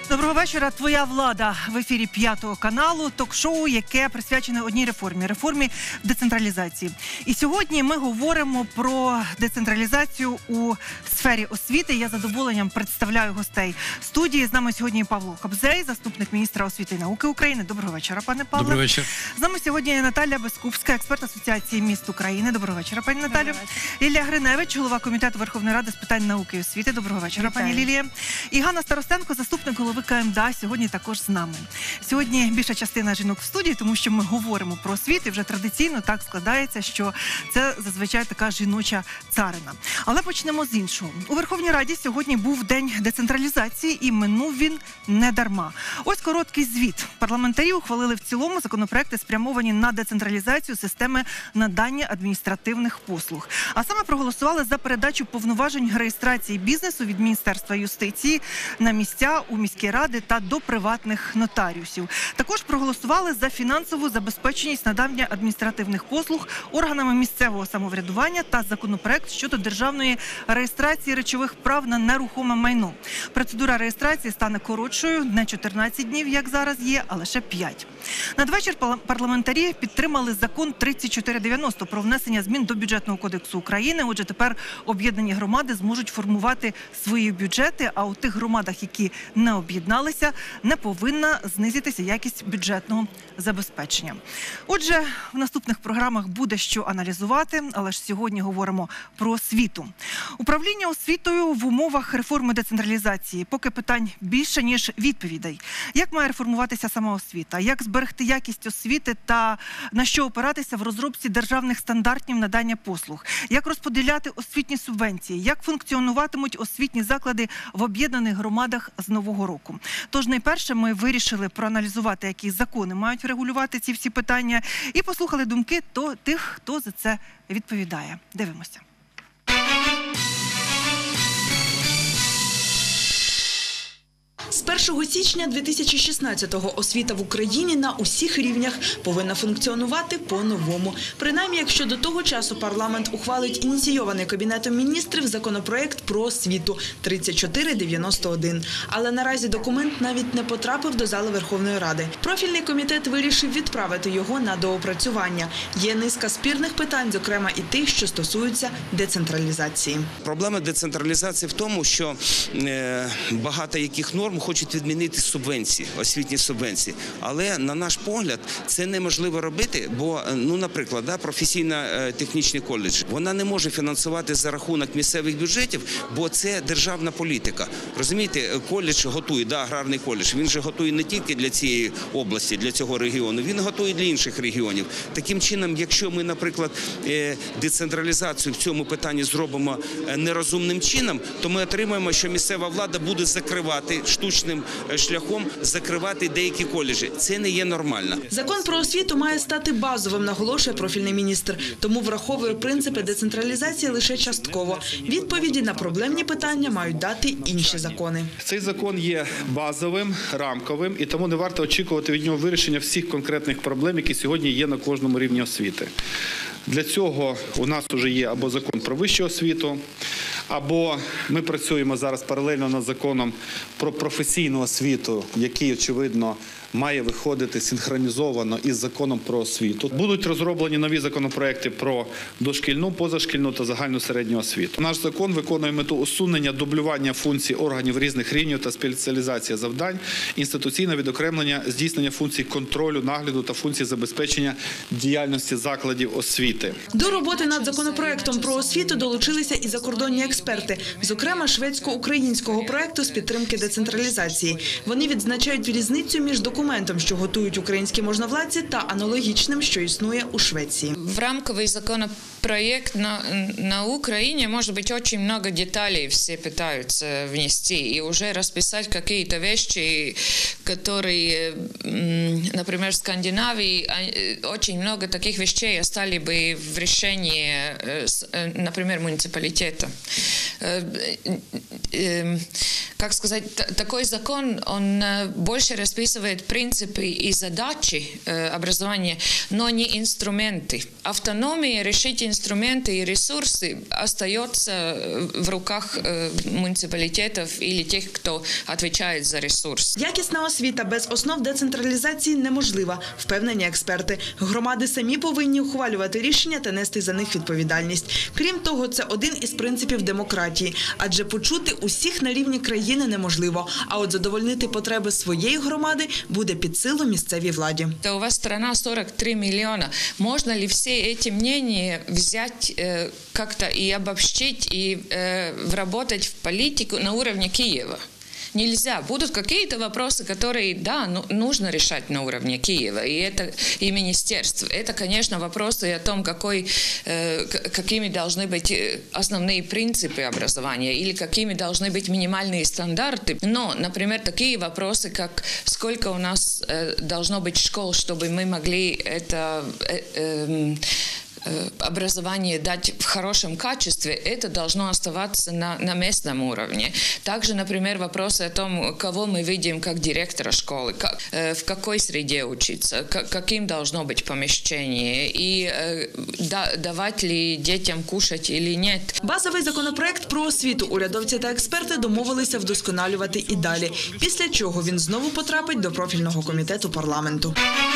Доброго вечора. Твоя влада в ефірі 5 каналу, ток-шоу, яке присвячене одній реформі децентралізації. І сьогодні ми говоримо про децентралізацію у сфері освіти. Я з задоволенням представляю гостей студії. З нами сьогодні Павло Хабзей, заступник міністра освіти і науки України. Доброго вечора, пане Павле. Доброго вечора. З нами сьогодні Наталя Бескупська, експерт Асоціації міст України. Доброго вечора, пані Наталю. Лілія Гриневич, голова комітету Верховної Ради з питань науки і освіти. Доброго вечора, пані Лілія. І Ганна Старостенко, заступник голови КМДА, сьогодні також з нами. Сьогодні більша частина жінок в студії, тому що ми говоримо про освіту, і вже традиційно так складається, що це зазвичай така жіноча царина. Але почнемо з іншого. У Верховній Раді сьогодні був день децентралізації, і минув він не дарма. Ось короткий звіт. Парламентарі ухвалили в цілому законопроекти, спрямовані на децентралізацію системи надання адміністративних послуг. А саме проголосували за передачу повноважень реєстрації бізнесу від Міністерства юстиції на місця у міські ради та до приватних нотаріусів. Також проголосували за фінансову забезпеченість надання адміністративних послуг органами місцевого самоврядування та законопроект щодо державної реєстрації речових прав на нерухоме майно. Процедура реєстрації стане коротшою, не 14 днів, як зараз є, а лише 5. Надвечір парламентарі підтримали закон 3490 про внесення змін до Бюджетного кодексу України. Отже, тепер об'єднані громади зможуть формувати свої бюджети, а у тих громадах, які не об'єдналися, не повинна знизитися якість бюджетного забезпечення. Отже, в наступних програмах буде що аналізувати, але ж сьогодні говоримо про освіту. Управління освітою в умовах реформи децентралізації. Поки питань більше, ніж відповідей. Як має реформуватися сама освіта? Як зберегти якість освіти та на що опиратися в розробці державних стандартів надання послуг? Як розподіляти освітні субвенції? Як функціонуватимуть освітні заклади в об'єднаних громадах з нового року? Тож найперше ми вирішили проаналізувати, які закони мають регулювати ці всі питання, і послухали думки тих, хто за це відповідає. Дивимося. З 1 січня 2016-го освіта в Україні на усіх рівнях повинна функціонувати по-новому. Принаймні, якщо до того часу парламент ухвалить ініційований Кабінетом міністрів законопроект про освіту 3491. Але наразі документ навіть не потрапив до зали Верховної Ради. Профільний комітет вирішив відправити його на доопрацювання. Є низка спірних питань, зокрема і тих, що стосуються децентралізації. Проблема децентралізації в тому, що багато яких норм хочуть відмінити субвенції, освітні субвенції. Але, на наш погляд, це неможливо робити, бо, наприклад, професійно-технічний коледж, вона не може фінансувати за рахунок місцевих бюджетів, бо це державна політика. Розумієте, коледж готує, аграрний коледж, він же готує не тільки для цієї області, для цього регіону, він готує для інших регіонів. Таким чином, якщо ми, наприклад, децентралізацію в цьому питанні зробимо нерозумним чином, то ми отримаємо, що місцева влада буде закривати штучним шляхом закривати деякі коледжі. Це не є нормально. Закон про освіту має стати базовим, наголошує профільний міністр. Тому враховує принципи децентралізації лише частково. Відповіді на проблемні питання мають дати інші закони. Цей закон є базовим, рамковим, і тому не варто очікувати від нього вирішення всіх конкретних проблем, які сьогодні є на кожному рівні освіти. Для цього у нас вже є або закон про вищу освіту, або ми працюємо зараз паралельно над законом про професійну освіту, який, очевидно, має виходити синхронізовано із законом про освіту. Будуть розроблені нові законопроекти про дошкільну, позашкільну та загальну середню освіту. Наш закон виконує мету усунення дублювання функцій органів різних рівнів та спеціалізація завдань, інституційне відокремлення, здійснення функцій контролю, нагляду та функцій забезпечення діяльності закладів освіти. До роботи над законопроектом про освіту долучилися і закордонні експерти, зокрема шведсько-українського проекту з підтримки децентралізації. Вони відзначають різницю між документом, що готують українські можновладці, та аналогічним, що існує у Швеції. В рамковый законопроект на Украине, может быть, очень много деталей все пытаются внести и уже расписать какие-то вещи, которые, например, в Скандинавии очень много таких вещей остались бы в решении, например, муниципалитета. как сказать, такой закон, он больше расписывает принципы и задачи образования, но не инструменты. Автономия, решить инструменты и ресурсы остается в руках муниципалитетов или тех, кто отвечает за ресурс. Якісна освіта без основ децентралізації неможлива, впевнені експерти. Громади самі повинні ухвалювати рішення та нести за них відповідальність. Крім того, це один із принципів демократії, адже почути усіх на рівні країни неможливо, а от задовольнити потреби своєї громади буде під силу місцевій владі. Да, у вас страна 43 миллиона. Можно ли все эти мнения взять как-то и обобщить, и вработать в политику на уровне Киева? Нельзя. Будут какие-то вопросы, которые, да, нужно решать на уровне Киева, и это и министерств. Это, конечно, вопросы о том, какими должны быть основные принципы образования или какими должны быть минимальные стандарты. Но, например, такие вопросы, как сколько у нас должно быть школ, чтобы мы могли это образование дать в хорошем качестве, это должно оставаться на местном уровне. Также, например, вопросы о том, кого мы видим как директора школы, в какой среде учиться, каким должно быть помещение, и давать ли детям кушать или нет. Базовий законопроект про освіту урядовці та експерти домовилися вдосконалювати і далі, після чого він знову потрапить до профільного комітету парламенту.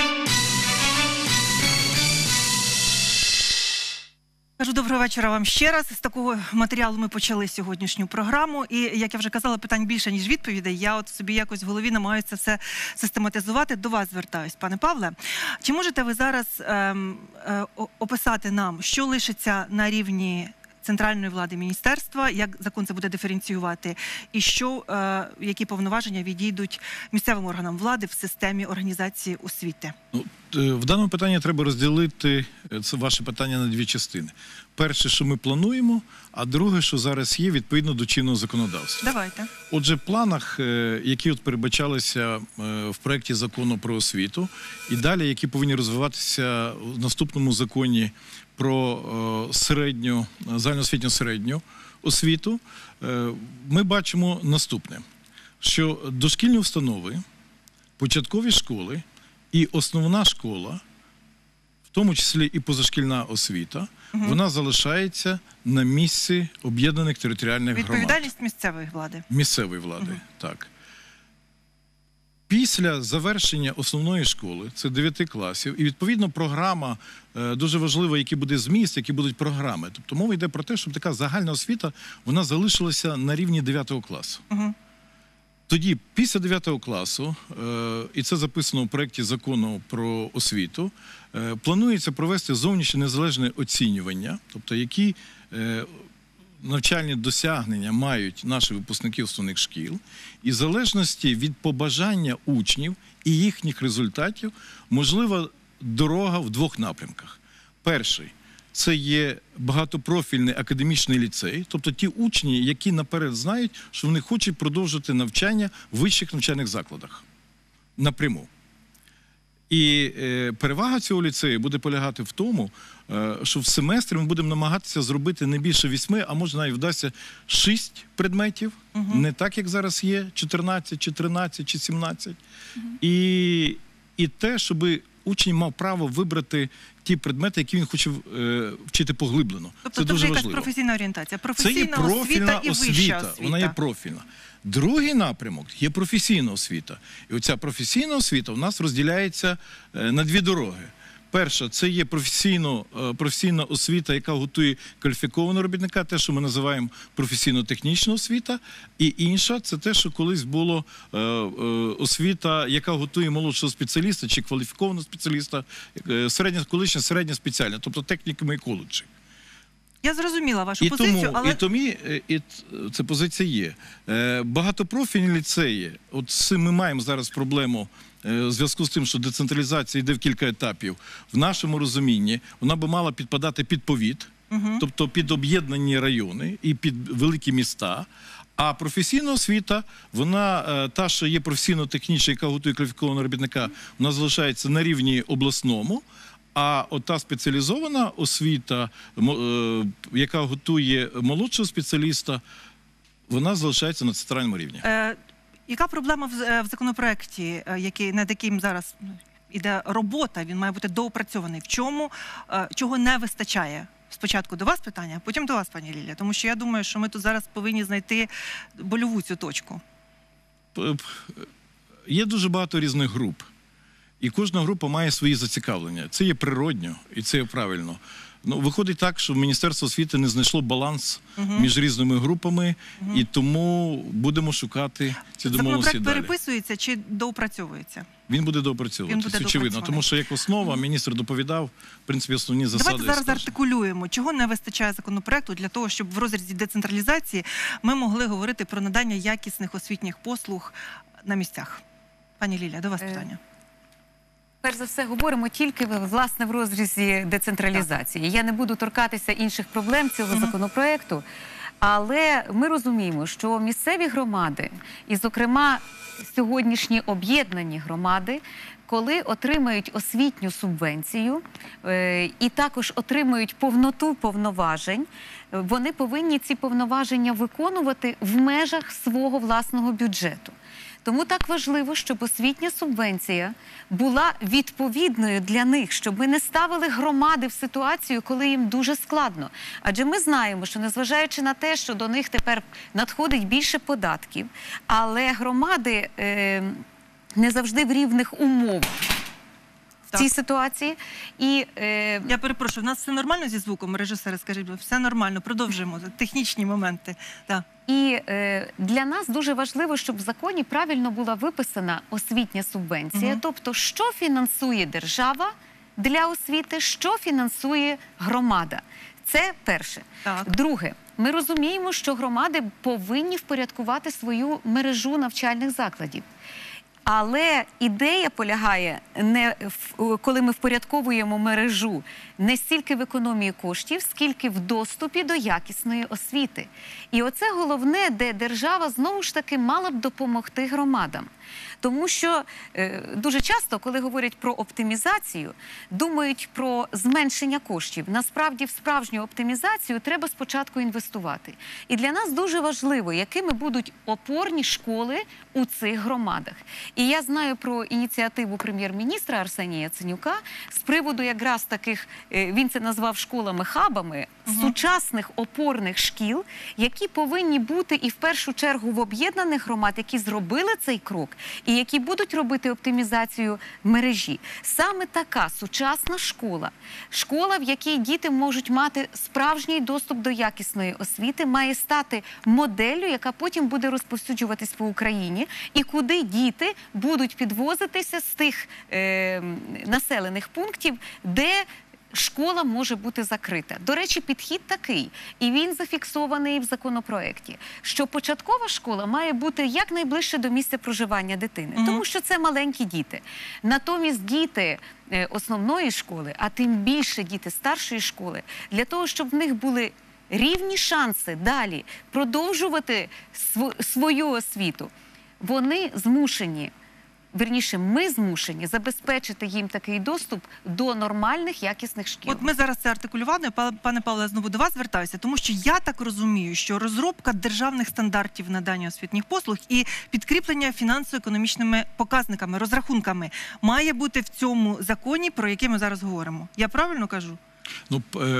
Кажу, доброго вечора вам ще раз. З такого матеріалу ми почали сьогоднішню програму. І, як я вже казала, питань більше, ніж відповідей. Я от собі якось в голові намагаюся все систематизувати. До вас звертаюсь, пане Павле. Чи можете ви зараз описати нам, що лишиться на рівні центральної влади міністерства, як закон це буде диференціювати, і які повноваження відійдуть місцевим органам влади в системі організації освіти? В даному питанні треба розділити це ваше питання на дві частини. Перше, що ми плануємо, а друге, що зараз є відповідно до чинного законодавства. Давайте. Отже, в планах, які загальнолися в проєкті закону про освіту, і далі, які повинні розвиватися в наступному законі про загальноосвітню середню освіту, ми бачимо наступне, що дошкільні установи, початкові школи і основна школа, в тому числі і позашкільна освіта, вона залишається на місці об'єднаних територіальних громад. Відповідальність місцевої влади. Місцевої влади, так. Після завершення основної школи, це 9 класів, і відповідно програма, дуже важлива, який буде зміст, які будуть програми. Тобто мова йде про те, щоб така загальна освіта, вона залишилася на рівні 9 класу. Тоді, після 9 класу, і це записано у проєкті закону про освіту, планується провести зовнішнє незалежне оцінювання, тобто які навчальні досягнення мають наші випускники основних шкіл, і в залежності від побажання учнів і їхніх результатів можлива дорога в двох напрямках. Перший – це є багатопрофільний академічний ліцей, тобто ті учні, які наперед знають, що вони хочуть продовжити навчання в вищих навчальних закладах напряму. І перевага цього ліцею буде полягати в тому, що в семестрі ми будемо намагатися зробити не більше 8, а може навіть вдасться 6 предметів, не так, як зараз є, 14, чи 13, чи 17. І те, щоб учень мав право вибрати ті предмети, які він хоче вчити поглиблено. Тобто це дуже важливо. Якась професійна орієнтація, це є профільна освіта, вона є профільна. Другий напрямок є професійна освіта. І оця професійна освіта у нас розділяється на дві дороги. Перша – це є професійна освіта, яка готує кваліфікованого робітника, те, що ми називаємо професійно-технічна освіта. І інша – це те, що колись було освіта, яка готує молодшого спеціаліста чи кваліфікованого спеціаліста, колишня середня спеціальна, тобто технікуми і коледжі. Я зрозуміла вашу позицію, але... І ця позиція є. Багатопрофільні ліцеї, от ми маємо зараз проблему в зв'язку з тим, що децентралізація йде в кілька етапів. В нашому розумінні вона би мала підпадати під повіт, тобто під об'єднані райони і під великі міста. А професійна освіта, вона та, що є професійно-технічна, яка готує кваліфікованого робітника, вона залишається на рівні обласному. А ота спеціалізована освіта, яка готує молодшого спеціаліста, Вона залишається на центральному рівні. Яка проблема в законопроекті, над яким зараз іде робота, він має бути доопрацьований? В чому, чого не вистачає? Спочатку до вас питання, потім до вас, пані Лілія. Тому що я думаю, що ми тут зараз повинні знайти больову цю точку. Є дуже багато різних груп. І кожна група має свої зацікавлення. Це є природньо і це є правильно. Ну, виходить так, що Міністерство освіти не знайшло баланс між різними групами, і тому будемо шукати ці домовленості далі. Законопроект переписується чи доопрацьовується? Він буде доопрацьовуватися, очевидно. Тому що як основа, міністр доповідав, в принципі, основні засади. Давайте зараз артикулюємо, чого не вистачає законопроекту для того, щоб в розрізі децентралізації ми могли говорити про надання якісних освітніх послуг на місцях. Пані Лілія, до вас питання. Перш за все, говоримо тільки, власне, в розрізі децентралізації. Я не буду торкатися інших проблем цього законопроекту, але ми розуміємо, що місцеві громади, і, зокрема, сьогоднішні об'єднані громади, коли отримають освітню субвенцію і також отримують повноту повноважень, вони повинні ці повноваження виконувати в межах свого власного бюджету. Тому так важливо, щоб освітня субвенція була відповідною для них, щоб ми не ставили громади в ситуацію, коли їм дуже складно. Адже ми знаємо, що незважаючи на те, що до них тепер надходить більше податків, але громади не завжди в рівних умовах в цій ситуації. І, я перепрошую, у нас все нормально зі звуком, режисери, скажіть, все нормально, продовжуємо, технічні моменти. Так. І для нас дуже важливо, щоб в законі правильно була виписана освітня субвенція, тобто що фінансує держава для освіти, що фінансує громада. Це перше. Так. Друге, ми розуміємо, що громади повинні впорядкувати свою мережу навчальних закладів. Але ідея полягає, коли ми впорядковуємо мережу, не стільки в економії коштів, скільки в доступі до якісної освіти. І оце головне, де держава знову ж таки мала б допомогти громадам. Тому що дуже часто, коли говорять про оптимізацію, думають про зменшення коштів. Насправді, в справжню оптимізацію треба спочатку інвестувати. І для нас дуже важливо, якими будуть опорні школи у цих громадах. І я знаю про ініціативу прем'єр-міністра Арсенія Яценюка з приводу якраз таких, він це назвав школами-хабами, сучасних опорних шкіл, які повинні бути і в першу чергу в об'єднаних громад, які зробили цей крок, і які будуть робити оптимізацію мережі. Саме така сучасна школа, школа, в якій діти можуть мати справжній доступ до якісної освіти, має стати моделлю, яка потім буде розповсюджуватись по Україні, і куди діти будуть підвозитися з тих населених пунктів, де школа може бути закрита. До речі, підхід такий, і він зафіксований в законопроекті, що початкова школа має бути якнайближче до місця проживання дитини, тому що це маленькі діти. Натомість діти основної школи, а тим більше діти старшої школи, для того, щоб в них були рівні шанси далі продовжувати свою освіту, вони змушені, вірніше, ми змушені забезпечити їм такий доступ до нормальних, якісних шкіл. От ми зараз це артикулювали, пане Павле, знову до вас звертаюся, тому що я так розумію, що розробка державних стандартів надання освітніх послуг і підкріплення фінансово-економічними показниками, розрахунками має бути в цьому законі, про який ми зараз говоримо. Я правильно кажу? Ну,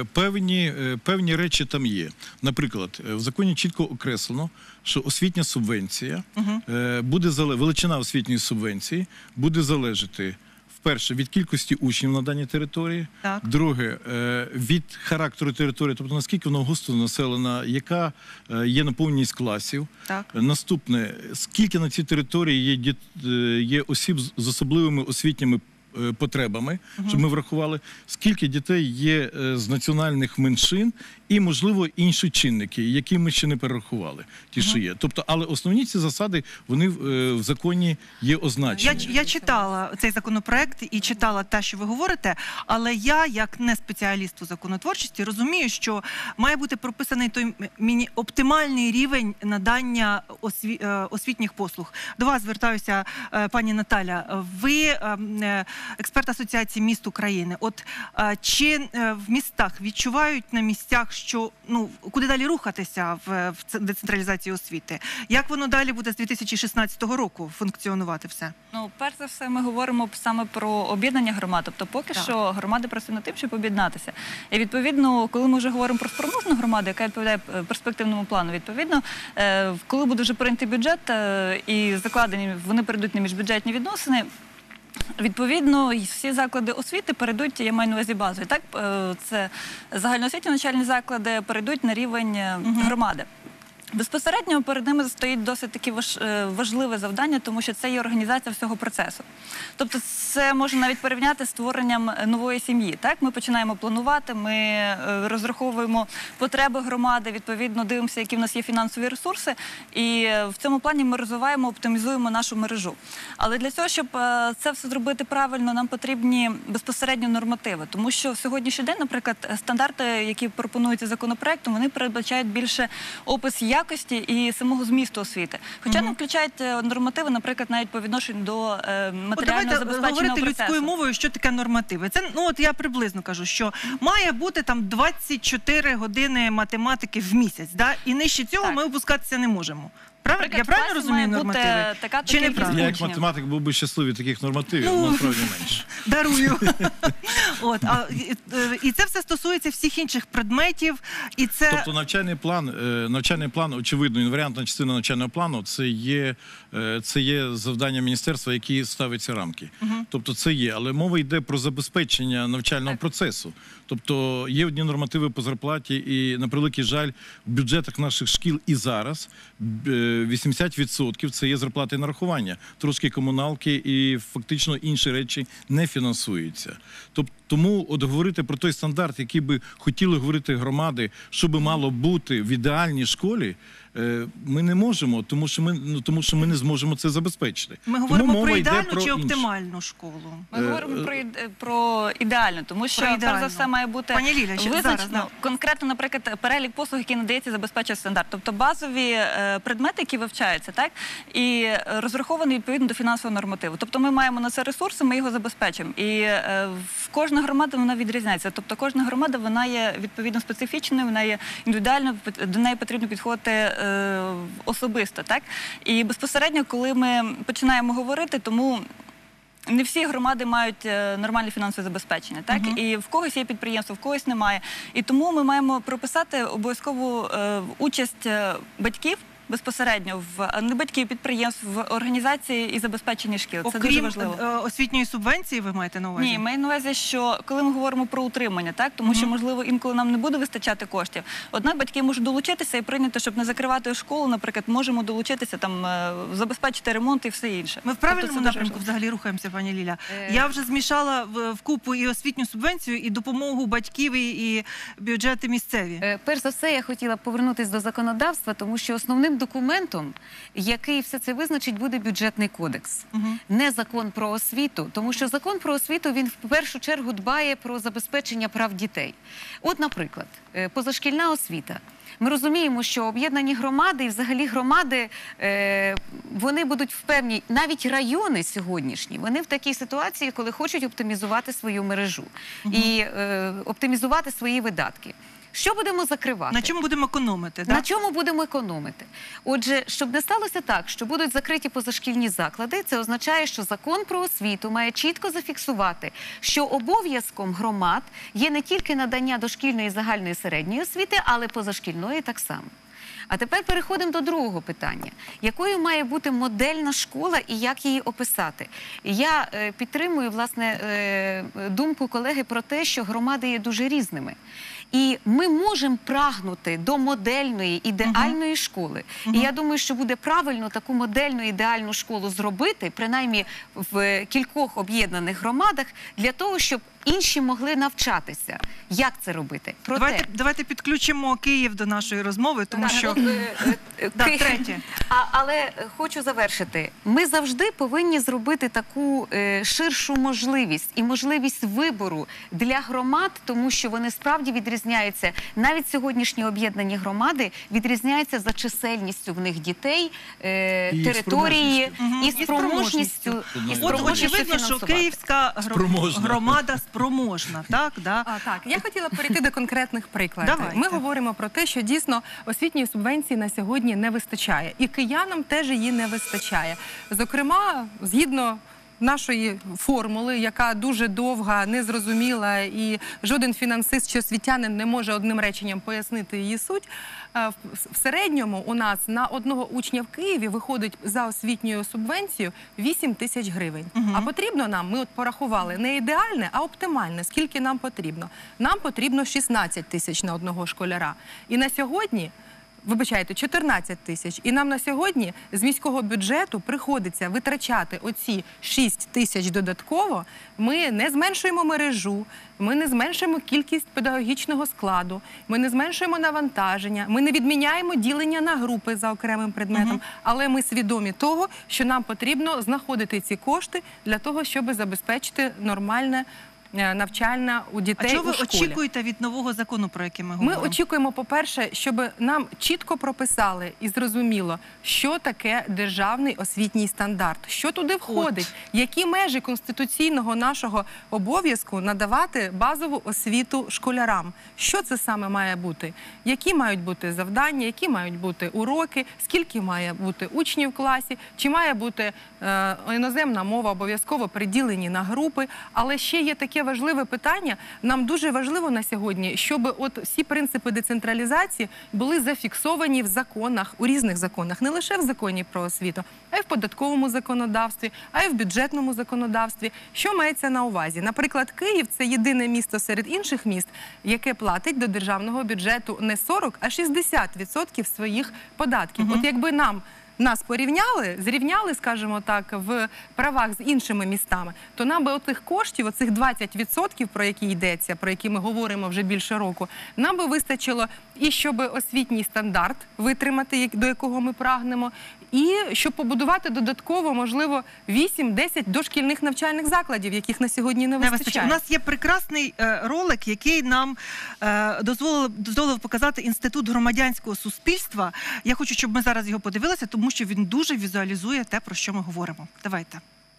певні речі там є. Наприклад, в законі чітко окреслено, що освітня субвенція, величина освітньої субвенції буде залежати, перше, від кількості учнів на даній території, друге, від характеру території, тобто наскільки вона густо населена, яка є наповненість класів. Наступне, скільки на цій території є осіб з особливими освітніми потребами, щоб ми врахували, скільки дітей є з національних меншин і, можливо, інші чинники, які ми ще не перерахували, ті, що є. Тобто, але основні ці засади, вони в законі є означені. Я читала цей законопроект і читала те, що ви говорите, але я, як не спеціаліст у законотворчості, розумію, що має бути прописаний той оптимальний рівень надання освітніх послуг. До вас звертаюся, пані Наталя. Ви експерт Асоціації міст України. От чи в містах відчувають на місцях, що куди далі рухатися в децентралізації освіти? Як воно далі буде з 2016 року функціонувати все? Перш за все, ми говоримо саме про об'єднання громад. Тобто поки що громади працюють над тим, щоб об'єднатися. І відповідно, коли ми вже говоримо про спроможну громаду, яка відповідає перспективному плану, відповідно, коли буде вже прийнятий бюджет і закладені, вони перейдуть на міжбюджетні відносини, відповідно, всі заклади освіти перейдуть, я маю на увазі базові, так? Це загальноосвітні навчальні заклади перейдуть на рівень громади. Безпосередньо перед ними стоїть досить таке важливе завдання, тому що це є організація всього процесу. Тобто це можна навіть порівняти з створенням нової сім'ї. Так? Ми починаємо планувати, ми розраховуємо потреби громади, відповідно дивимося, які в нас є фінансові ресурси, і в цьому плані ми розвиваємо, оптимізуємо нашу мережу. Але для цього, щоб це все зробити правильно, нам потрібні безпосередньо нормативи, тому що в сьогоднішній день, наприклад, стандарти, які пропонуються законопроектом, вони передбачають більше опис якості і самого змісту освіти. Хоча не включають нормативи, наприклад, навіть по відношенню до матеріального забезпеченого процесу. Говорити людською мовою, що таке нормативи. Це, от я приблизно кажу, що має бути там 24 години математики в місяць, да? І нижче цього ми опускатися не можемо. Правильно? Я правильно розумію нормативи? Чи не правильно? Я як математик був би щасливий таких нормативів, насправді менше. Дарую. І це все стосується всіх інших предметів. Тобто навчальний план, очевидно, інваріантна частина навчального плану, це є завдання міністерства, які ставить ці рамки. Тобто це є, але мова йде про забезпечення навчального процесу. Тобто є одні нормативи по зарплаті і, на превеликий жаль, в бюджетах наших шкіл і зараз 80% це є зарплати і нарахування. Трошки комуналки і фактично інші речі не фінансуються. Тому от говорити про той стандарт, який би хотіли говорити громади, що би мало бути в ідеальній школі, ми не можемо, тому що ми не зможемо це забезпечити. Ми говоримо про ідеальну чи оптимальну школу? Ми говоримо про ідеальну, тому що, перш за все, має бути визначено конкретно, наприклад, перелік послуг, який надається, забезпечує стандарт. Тобто базові предмети, які вивчаються, так, і розраховані відповідно до фінансового нормативу. Тобто ми маємо на це ресурси, ми його забезпечимо. І кожна громада, вона відрізняється. Тобто кожна громада, вона є відповідно специфічною, вона є індивідуальною, до неї потрібно підходити особисто, так? І безпосередньо, коли ми починаємо говорити, тому не всі громади мають нормальне фінансове забезпечення, так? І в когось є підприємство, в когось немає. І тому ми маємо прописати обов'язкову участь батьків безпосередньо не батьків, підприємств, в організації і забезпеченні шкіл. Це дуже важливо. Окрім освітньої субвенції ви маєте на увазі? Ні, маю на увазі, що коли ми говоримо про утримання, так, тому що, можливо, інколи нам не буде вистачати коштів. Однак батьки можуть долучитися і прийняти, щоб не закривати школу, наприклад, можемо долучитися, там, забезпечити ремонт і все інше. Ми в правильному напрямку взагалі рухаємося, пані Ліля. Я вже змішала в купу і освітню субвенцію, і допомогу батьків, і бюджети місцеві. Перш за все, я хотіла повернутися до законодавства, тому що основним документом, який все це визначить, буде бюджетний кодекс. Не закон про освіту, тому що закон про освіту, він в першу чергу дбає про забезпечення прав дітей. От, наприклад, позашкільна освіта. Ми розуміємо, що об'єднані громади і взагалі громади, вони будуть в певній, навіть райони сьогоднішні, вони в такій ситуації, коли хочуть оптимізувати свою мережу і оптимізувати свої видатки. Що будемо закривати? На чому будемо економити? На чому будемо економити? Отже, щоб не сталося так, що будуть закриті позашкільні заклади, це означає, що закон про освіту має чітко зафіксувати, що обов'язком громад є не тільки надання дошкільної, загальної, середньої освіти, але позашкільної так само. А тепер переходимо до другого питання. Якою має бути модельна школа і як її описати? Я підтримую, власне, думку колеги про те, що громади є дуже різними. І ми можемо прагнути до модельної, ідеальної школи. І я думаю, що буде правильно таку модельну, ідеальну школу зробити, принаймні в кількох об'єднаних громадах, для того, щоб інші могли навчатися. Як це робити? Давайте підключимо Київ до нашої розмови, тому що... Третє. Але хочу завершити. Ми завжди повинні зробити таку ширшу можливість і можливість вибору для громад, тому що вони справді відрізняються. Навіть сьогоднішні об'єднані громади відрізняються за чисельністю в них дітей, території і спроможністю. От очевидно, що київська громада спроможна, так? Так, я хотіла перейти до конкретних прикладів. Ми говоримо про те, що дійсно освітньої субвенції на сьогодні не вистачає. І киянам теж її не вистачає. Зокрема, згідно нашої формули, яка дуже довга, незрозуміла, і жоден фінансист чи освітянин не може одним реченням пояснити її суть, в середньому у нас на одного учня в Києві виходить за освітньою субвенцією 8 тисяч гривень. А потрібно нам, ми от порахували, не ідеальне, а оптимальне. Скільки нам потрібно? Нам потрібно 16 тисяч на одного школяра. І на сьогодні... Вибачайте, 14 тисяч. І нам на сьогодні з міського бюджету приходиться витрачати оці 6 тисяч додатково. Ми не зменшуємо мережу, ми не зменшуємо кількість педагогічного складу, ми не зменшуємо навантаження, ми не відміняємо ділення на групи за окремим предметом, але ми свідомі того, що нам потрібно знаходити ці кошти для того, щоб забезпечити нормальне навчальна у дітей у школі. А чого ви очікуєте від нового закону, про який ми говоримо? Ми очікуємо, по-перше, щоб нам чітко прописали і зрозуміло, що таке державний освітній стандарт, що туди входить, які межі конституційного нашого обов'язку надавати базову освіту школярам. Що це саме має бути? Які мають бути завдання, які мають бути уроки, скільки має бути учнів в класі, чи має бути іноземна мова обов'язково приділені на групи, але ще є таке важливе питання. Нам дуже важливо на сьогодні, щоб от всі принципи децентралізації були зафіксовані в законах, у різних законах, не лише в законі про освіту, а й в податковому законодавстві, а й в бюджетному законодавстві. Що мається на увазі? Наприклад, Київ – це єдине місто серед інших міст, яке платить до державного бюджету не 40, а 60% своїх податків. От якби нас порівняли, зрівняли, скажімо так, в правах з іншими містами, то нам би отих коштів, оцих 20%, про які йдеться, про які ми говоримо вже більше року, нам би вистачило і щоб освітній стандарт витримати, до якого ми прагнемо, і щоб побудувати додатково, можливо, 8-10 дошкільних навчальних закладів, яких на сьогодні не вистачає. У нас є прекрасний ролик, який нам дозволив показати Інститут громадянського суспільства. Я хочу, щоб ми зараз його подивилися, тому що він дуже візуалізує те, про що ми говоримо. Давайте.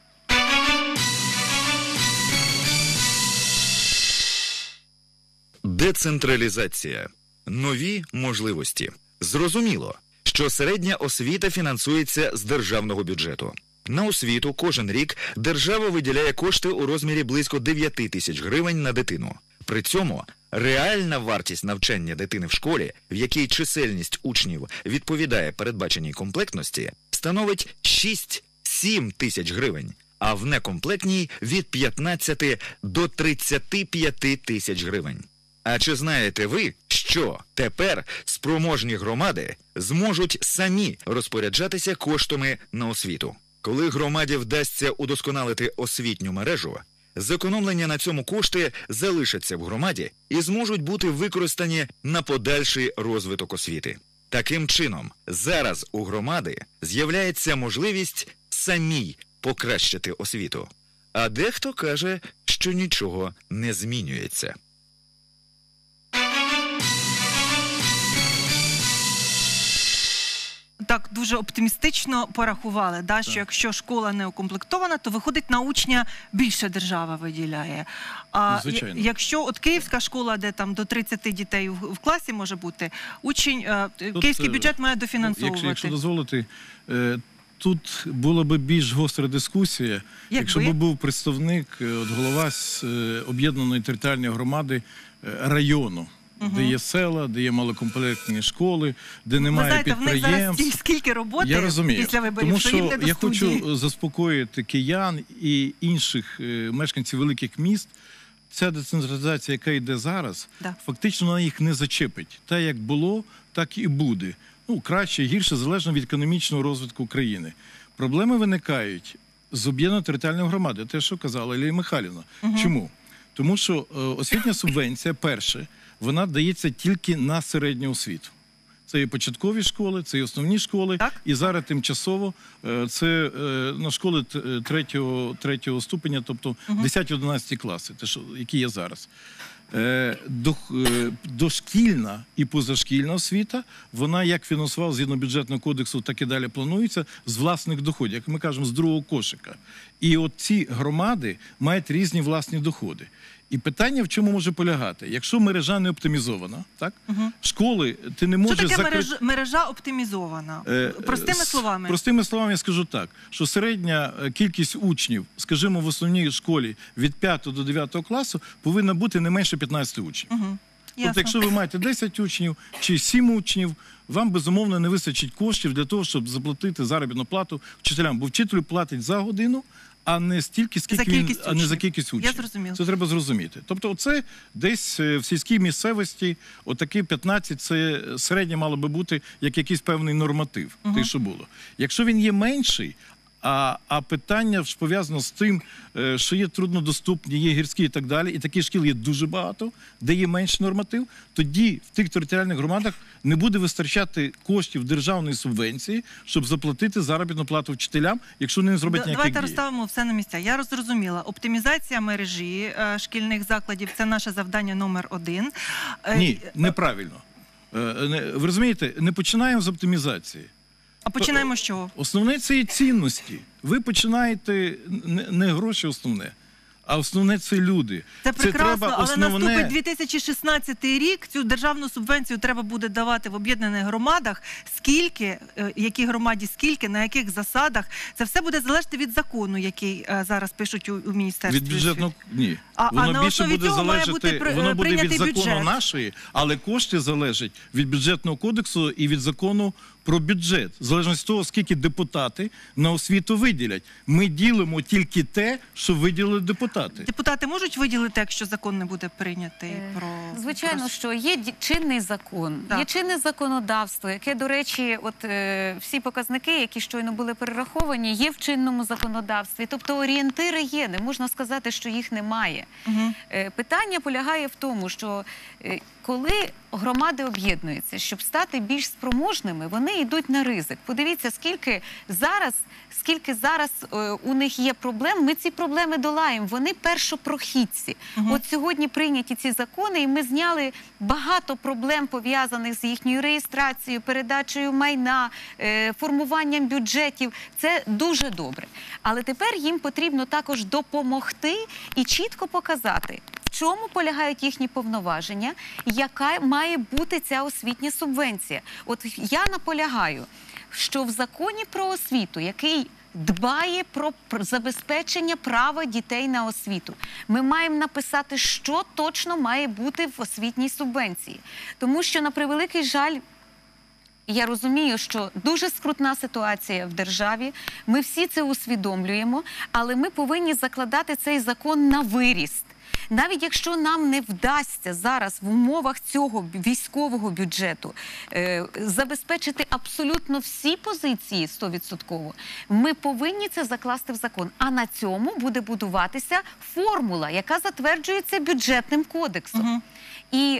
Децентралізація. Нові можливості. Зрозуміло, що середня освіта фінансується з державного бюджету. На освіту кожен рік держава виділяє кошти у розмірі близько 9 тисяч гривень на дитину. При цьому реальна вартість навчання дитини в школі, в якій чисельність учнів відповідає передбаченій комплектності, становить 6-7 тисяч гривень, а в некомплектній – від 15 до 35 тисяч гривень. А чи знаєте ви, що тепер спроможні громади зможуть самі розпоряджатися коштами на освіту? Коли громаді вдасться удосконалити освітню мережу, зекономлення на цьому кошти залишаться в громаді і зможуть бути використані на подальший розвиток освіти. Таким чином, зараз у громади з'являється можливість самій покращити освіту. А дехто каже, що нічого не змінюється. Так, дуже оптимістично порахували, що якщо школа не укомплектована, то виходить на учня більше держава виділяє. А якщо от київська школа, де там до 30 дітей в класі може бути, київський бюджет має дофінансовувати. Якщо дозволити, тут була б більш гостра дискусія, якщо б був представник, голова об'єднаної територіальної громади району. Де є села, де є малокомплектні школи, де немає підприємств. В них зараз скільки роботи після виборів, тому що я хочу заспокоїти киян і інших мешканців великих міст. Ця децентралізація, яка йде зараз, фактично вона їх не зачепить. Та як було, так і буде. Краще, гірше, залежно від економічного розвитку країни. Проблеми виникають з об'єднаної територіальної громади, те, що казала Лілія Михайлівна. Чому? Тому що освітня субвенція, перше, вона дається тільки на середню освіту. Це і початкові школи, це і основні школи, і зараз тимчасово це на школи третього ступеня, тобто 10-11 класи, які є зараз. Дошкільна і позашкільна освіта, вона як фінансувала згідно бюджетного кодексу, так і далі планується з власних доходів, як ми кажемо, з другого кошика. І от ці громади мають різні власні доходи. І питання в чому може полягати? Якщо мережа не оптимізована, так? Школи ти не можеш... Що таке мережа оптимізована? Простими словами? Простими словами я скажу так, що середня кількість учнів, скажімо, в основній школі від 5 до 9 класу повинна бути не менше 15 учнів. Тобто, якщо ви маєте 10 учнів чи 7 учнів, вам, безумовно, не вистачить коштів для того, щоб заплатити заробітну плату вчителям. Бо вчителю платить за годину, а не стільки, скільки він, а не за кількість учнів. Я зрозуміла. Це треба зрозуміти. Тобто оце десь в сільській місцевості, отакі 15, це середньо мало би бути як якийсь певний норматив, те, що було. Якщо він є менший, а питання ж пов'язано з тим, що є труднодоступні, є гірські і так далі, і таких шкіл є дуже багато, де є менший норматив, тоді в тих територіальних громадах не буде вистачати коштів державної субвенції, щоб заплатити заробітну плату вчителям, якщо вони не зроблять ніяких дій. Давайте розставимо все на місця. Я зрозуміла. Оптимізація мережі шкільних закладів – це наше завдання номер 1. Ні, неправильно. Ви розумієте, не починаємо з оптимізації. А починаємо з чого? Основне – це є цінності. Ви починаєте не гроші основне, а основне – це люди. Це прекрасно, але наступить 2016 рік, цю державну субвенцію треба буде давати в об'єднаних громадах. Скільки, якій громаді скільки, на яких засадах, це все буде залежати від закону, який зараз пишуть у Міністерстві. Від бюджетного – ні. Воно більше буде залежати, воно буде від закону нашої, але кошти залежать від бюджетного кодексу і від закону про бюджет. В залежності від того, скільки депутати на освіту виділять. Ми ділимо тільки те, що виділили депутати. Депутати можуть виділити, якщо закон не буде прийнятий? Звичайно, що є чинний закон, є чинне законодавство, яке, до речі, от всі показники, які щойно були перераховані, є в чинному законодавстві. Тобто орієнтири є, не можна сказати, що їх немає. Питання полягає в тому, що коли громади об'єднуються, щоб стати більш спроможними, вони йдуть на ризик. Подивіться, скільки зараз у них є проблем, ми ці проблеми долаємо. Вони першопрохідці. От сьогодні прийняті ці закони, і ми зняли багато проблем, пов'язаних з їхньою реєстрацією, передачею майна, формуванням бюджетів. Це дуже добре. Але тепер їм потрібно також допомогти і чітко показати, в чому полягають їхні повноваження, яка має бути ця освітня субвенція. От я наполягаю, що в законі про освіту, який дбає про забезпечення права дітей на освіту, ми маємо написати, що точно має бути в освітній субвенції. Тому що, на превеликий жаль, я розумію, що дуже скрутна ситуація в державі, ми всі це усвідомлюємо, але ми повинні закладати цей закон на виріст. Навіть якщо нам не вдасться зараз в умовах цього військового бюджету забезпечити абсолютно всі позиції 100%, ми повинні це закласти в закон. А на цьому буде будуватися формула, яка затверджується бюджетним кодексом. І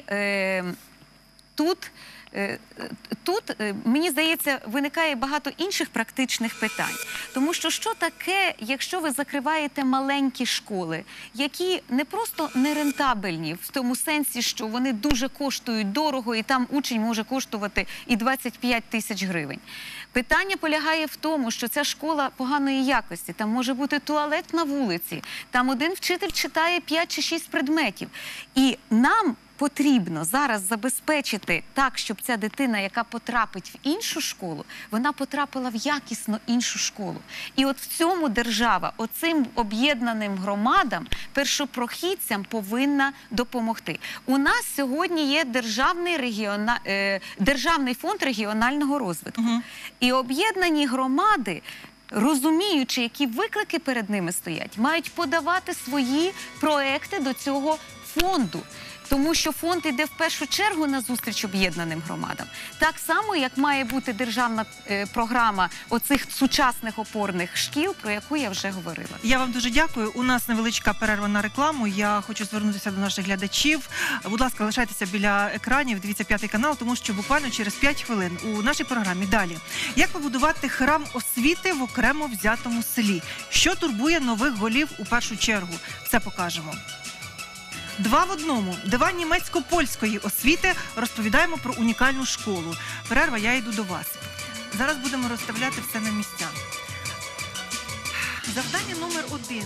тут, мені здається, виникає багато інших практичних питань. Тому що таке, якщо ви закриваєте маленькі школи, які не просто нерентабельні, в тому сенсі, що вони дуже коштують дорого, і там учень може коштувати і 25 тисяч гривень. Питання полягає в тому, що ця школа поганої якості, там може бути туалет на вулиці, там один вчитель читає 5 чи 6 предметів. І нам потрібно зараз забезпечити так, щоб ця дитина, яка потрапить в іншу школу, вона потрапила в якісно іншу школу. І от в цьому держава, оцим об'єднаним громадам, першопрохідцям повинна допомогти. У нас сьогодні є Державний фонд регіонального розвитку. І об'єднані громади, розуміючи, які виклики перед ними стоять, мають подавати свої проекти до цього фонду. Тому що фонд йде в першу чергу на зустріч об'єднаним громадам. Так само, як має бути державна програма оцих сучасних опорних шкіл, про яку я вже говорила. Я вам дуже дякую. У нас невеличка перерва на рекламу. Я хочу звернутися до наших глядачів. Будь ласка, лишайтеся біля екранів, дивіться 5 канал, тому що буквально через 5 хвилин у нашій програмі далі. Як побудувати храм освіти в окремо взятому селі? Що турбує нових голів у першу чергу? Це покажемо. 2 в 1. Диван німецько-польської освіти. Розповідаємо про унікальну школу. Перерва, я йду до вас. Зараз будемо розставляти все на місця. Завдання номер 1.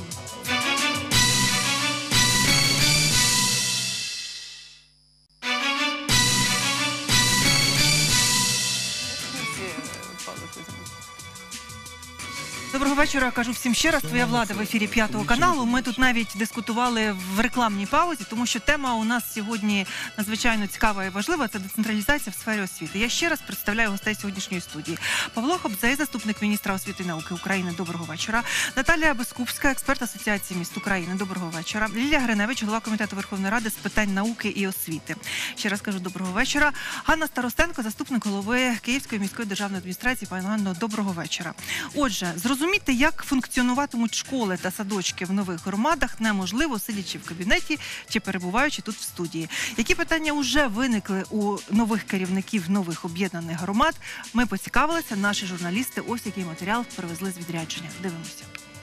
Доброго вечора, кажу всім ще раз. Твоя влада в ефірі 5 каналу. Ми тут навіть дискутували в рекламній паузі, тому що тема у нас сьогодні надзвичайно цікава і важлива. Це децентралізація в сфері освіти. Я ще раз представляю гостей сьогоднішньої студії. Павло Хобзей, заступник міністра освіти і науки України. Доброго вечора. Наталія Бескупська, експерт Асоціації міст України. Доброго вечора. Лілія Гриневич, голова комітету Верховної Ради з питань науки і освіти. Ще раз кажу доброго вечора. Ганна Старостенко, заступник голови Київської міської державної адміністрації. Пані Ганно, доброго вечора. Отже, зрозуміти, як функціонуватимуть школи та садочки в нових громадах, неможливо, сидячи в кабінеті чи перебуваючи тут в студії. Які питання вже виникли у нових керівників нових об'єднаних громад, ми поцікавилися, наші журналісти, ось який матеріал привезли з відрядження. Дивимося.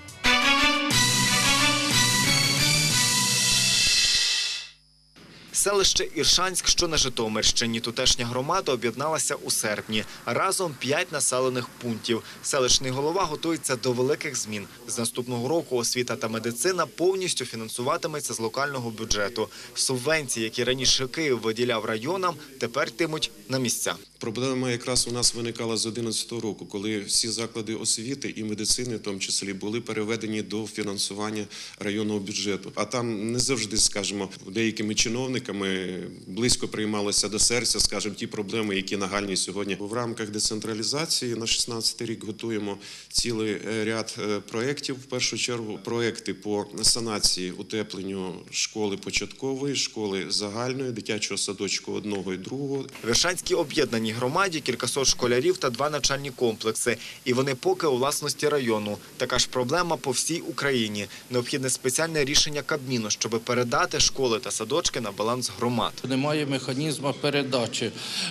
Селище Іршанськ, що на Житомирщині. Тутешня громада об'єдналася у серпні. Разом 5 населених пунктів. Селищний голова готується до великих змін. З наступного року освіта та медицина повністю фінансуватиметься з локального бюджету. Субвенції, які раніше Київ виділяв районам, тепер йтимуть на місця. Проблема якраз у нас виникала з 2011 року, коли всі заклади освіти і медицини, в тому числі, були переведені до фінансування районного бюджету. А там не завжди, скажімо, деякими чиновниками близько приймалося до серця, скажімо, ті проблеми, які нагальні сьогодні. В рамках децентралізації на 2016 рік готуємо цілий ряд проєктів. В першу чергу проєкти по санації, утепленню школи початкової, школи загальної, дитячого садочку 1 і 2. В Іршанській об'єднаній громаді кількасот школярів та 2 навчальні комплекси. І вони поки у власності району. Така ж проблема по всій Україні. Необхідне спеціальне рішення Кабміну, щоб передати школи та садочки на баланс громад. Немає механізму передачі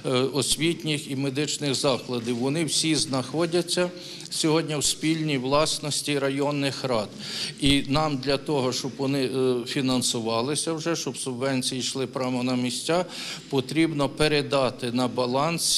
освітніх і медичних закладів. Вони всі знаходяться сьогодні в спільній власності районних рад. І нам для того, щоб вони фінансувалися вже, щоб субвенції йшли прямо на місця, потрібно передати на баланс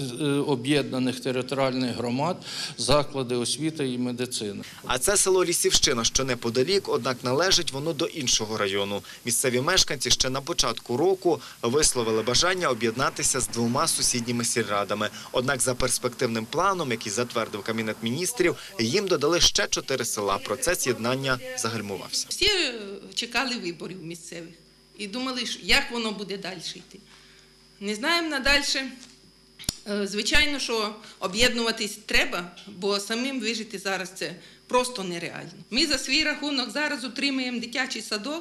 об'єднаних територіальних громад заклади освіти і медицини. А це село Лісівщина, що неподалік, однак належить воно до іншого району. Місцеві мешканці ще на початку року висловили бажання об'єднатися з 2 сусідніми сільрадами. Однак за перспективним планом, який затвердив Кабінет міністрів, їм додали ще 4 села. Процес єднання загальмувався. Всі чекали виборів місцевих і думали, як воно буде далі йти. Не знаємо надальше. Звичайно, що об'єднуватись треба, бо самим вижити зараз це просто нереально. Ми за свій рахунок зараз утримуємо дитячий садок,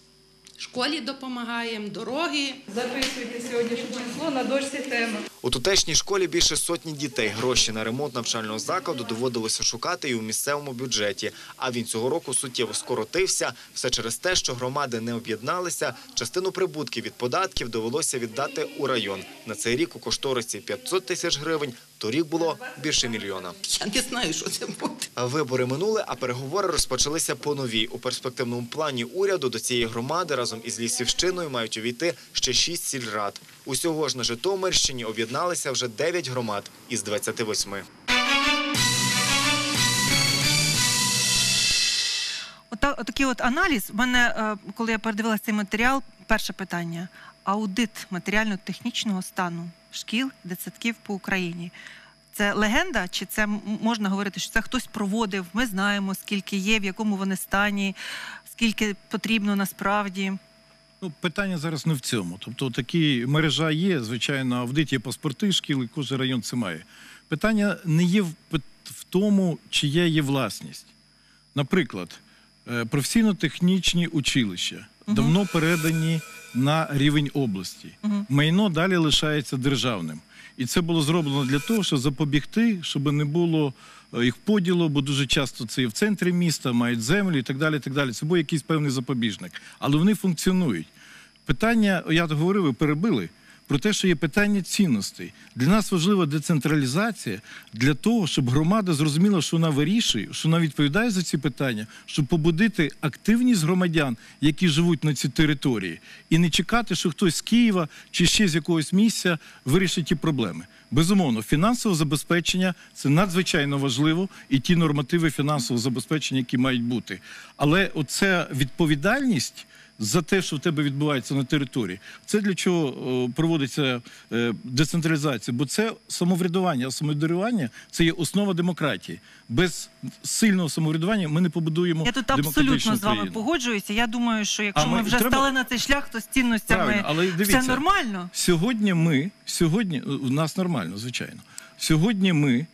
школі допомагаємо, дороги. Записуйте сьогоднішнє число на дошці теми. У тутешній школі більше сотні дітей. Гроші на ремонт навчального закладу доводилося шукати і у місцевому бюджеті. А він цього року суттєво скоротився. Все через те, що громади не об'єдналися, частину прибутків від податків довелося віддати у район. На цей рік у кошторисі 500 тисяч гривень, торік було більше 1 мільйона. Я не знаю, що це буде. Вибори минули, а переговори розпочалися по новій. У перспективному плані уряду до цієї громади разом із Лісівщиною мають увійти ще 6 сільрад. Усього ж на Житомирщині об'єдналися вже 9 громад із 28. Отакий от аналіз. У мене, коли я передивилася цей матеріал, перше питання. Аудит матеріально-технічного стану шкіл, дитсадків по Україні. Це легенда, чи це можна говорити, що це хтось проводив? Ми знаємо, скільки є, в якому вони стані, скільки потрібно насправді. Питання зараз не в цьому. Тобто такі мережа є, звичайно, аудит є паспорти шкіл, і кожен район це має. Питання не є в тому, чия є власність. Наприклад, професійно-технічні училища давно передані на рівень області. Майно далі лишається державним. І це було зроблено для того, щоб запобігти, щоб не було їх поділу, бо дуже часто це і в центрі міста, мають землю і так далі, і так далі. Це був якийсь певний запобіжник. Але вони функціонують. Питання, я говорив, ви перебили, про те, що є питання цінностей. Для нас важлива децентралізація для того, щоб громада зрозуміла, що вона вирішує, що вона відповідає за ці питання, щоб побудити активність громадян, які живуть на цій території, і не чекати, що хтось з Києва чи ще з якогось місця вирішить ті проблеми. Безумовно, фінансове забезпечення – це надзвичайно важливо, і ті нормативи фінансового забезпечення, які мають бути. Але оця відповідальність за те, що в тебе відбувається на території. Це для чого проводиться децентралізація? Бо це самоврядування, а самоврядування – це є основа демократії. Без сильного самоврядування ми не побудуємо демократичну країну. Я тут абсолютно з вами погоджуюся. Я думаю, що якщо ми вже стали на цей шлях, то з цінностями все нормально. Сьогодні, у нас нормально, звичайно. Сьогодні ми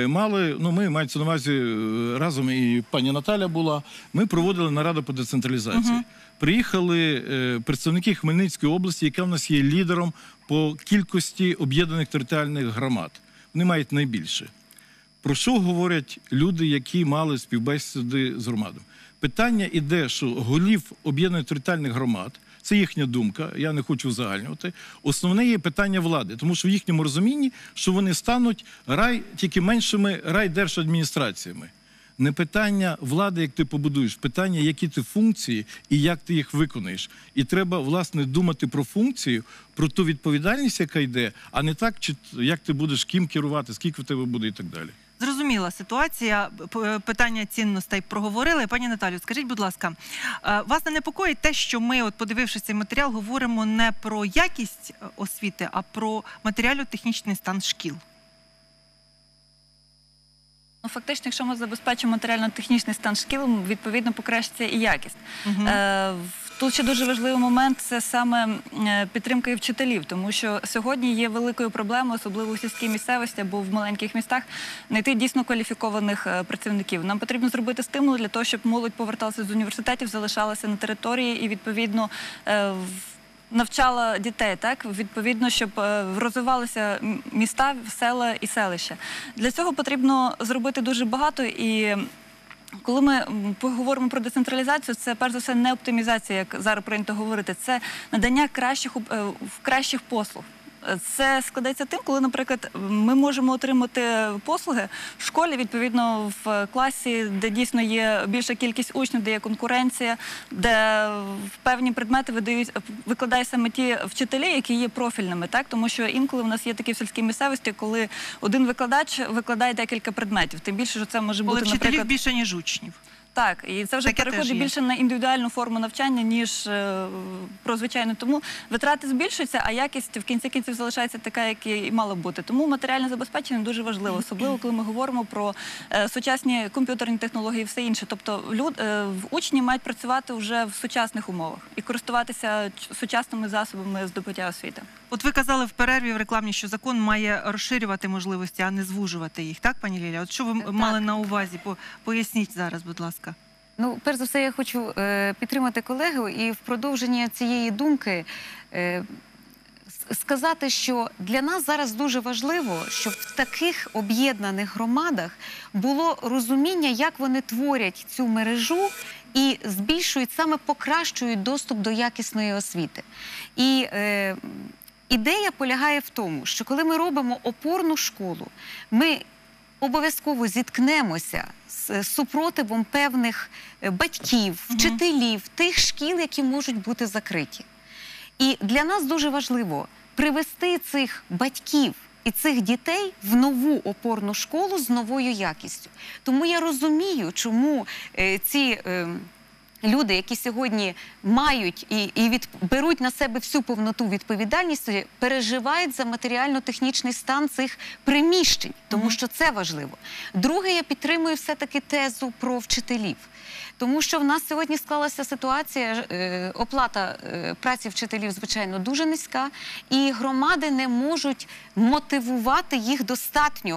ми, мається на увазі, разом і пані Наталя була, ми проводили нараду по децентралізації. Приїхали представники Хмельницької області, яка в нас є лідером по кількості об'єднаних територіальних громад. Вони мають найбільше. Про що говорять люди, які мали співбесіди з громадою? Питання іде, що голів об'єднаних територіальних громад, це їхня думка, я не хочу узагальнювати, основне є питання влади, тому що в їхньому розумінні, що вони стануть тільки меншими райдержадміністраціями. Не питання влади, як ти побудуєш, питання, які ти функції і як ти їх виконаєш. І треба, власне, думати про функцію, про ту відповідальність, яка йде, а не так, як ти будеш ким керувати, скільки в тебе буде і так далі. Зрозуміла ситуація, питання цінностей проговорили. Пані Наталю, скажіть, будь ласка, вас не непокоїть те, що ми, от подивившись цей матеріал, говоримо не про якість освіти, а про матеріально-технічний стан шкіл? Фактично, якщо ми забезпечимо матеріально-технічний стан шкіл, відповідно покращиться і якість. Тут ще дуже важливий момент – це саме підтримка і вчителів, тому що сьогодні є великою проблемою, особливо у сільській місцевості або в маленьких містах, знайти дійсно кваліфікованих працівників. Нам потрібно зробити стимул для того, щоб молодь поверталася з університетів, залишалася на території і, відповідно, навчала дітей, так? Відповідно, щоб розвивалися міста, села і селища. Для цього потрібно зробити дуже багато і коли ми говоримо про децентралізацію, це перш за все не оптимізація, як зараз прийнято говорити, це надання кращих послуг. Це складається тим, коли, наприклад, ми можемо отримати послуги в школі, відповідно, в класі, де дійсно є більша кількість учнів, де є конкуренція, де певні предмети викладають саме ті вчителі, які є профільними, так? Тому що інколи в нас є такі в сільській місцевості, коли один викладач викладає декілька предметів. Тим більше, що це може бути, наприклад... Коли вчителів більше, ніж учнів. Так, і це вже переходить більше на індивідуальну форму навчання, ніж про звичайну. Тому витрати збільшуються, а якість в кінці кінців залишається така, як і мало бути. Тому матеріальне забезпечення дуже важливо, особливо коли ми говоримо про сучасні комп'ютерні технології і все інше. Тобто учні мають працювати вже в сучасних умовах і користуватися сучасними засобами здобуття освіти. От ви казали в перерві в рекламі, що закон має розширювати можливості, а не звужувати їх. Так, пані Лілія? От що ви мали на увазі? Поясніть зараз, будь ласка. Ну, перш за все, я хочу підтримати колегу і в продовження цієї думки сказати, що для нас зараз дуже важливо, щоб в таких об'єднаних громадах було розуміння, як вони творять цю мережу і збільшують, саме покращують доступ до якісної освіти. І ідея полягає в тому, що коли ми робимо опорну школу, ми обов'язково зіткнемося з супротивом певних батьків, вчителів, тих шкіл, які можуть бути закриті. І для нас дуже важливо привести цих батьків і цих дітей в нову опорну школу з новою якістю. Тому я розумію, чому ці люди, які сьогодні мають і беруть на себе всю повноту відповідальності, переживають за матеріально-технічний стан цих приміщень, тому що це важливо. Друге, я підтримую все-таки тезу про вчителів. Тому що в нас сьогодні склалася ситуація, оплата праці вчителів, звичайно, дуже низька, і громади не можуть мотивувати їх достатньо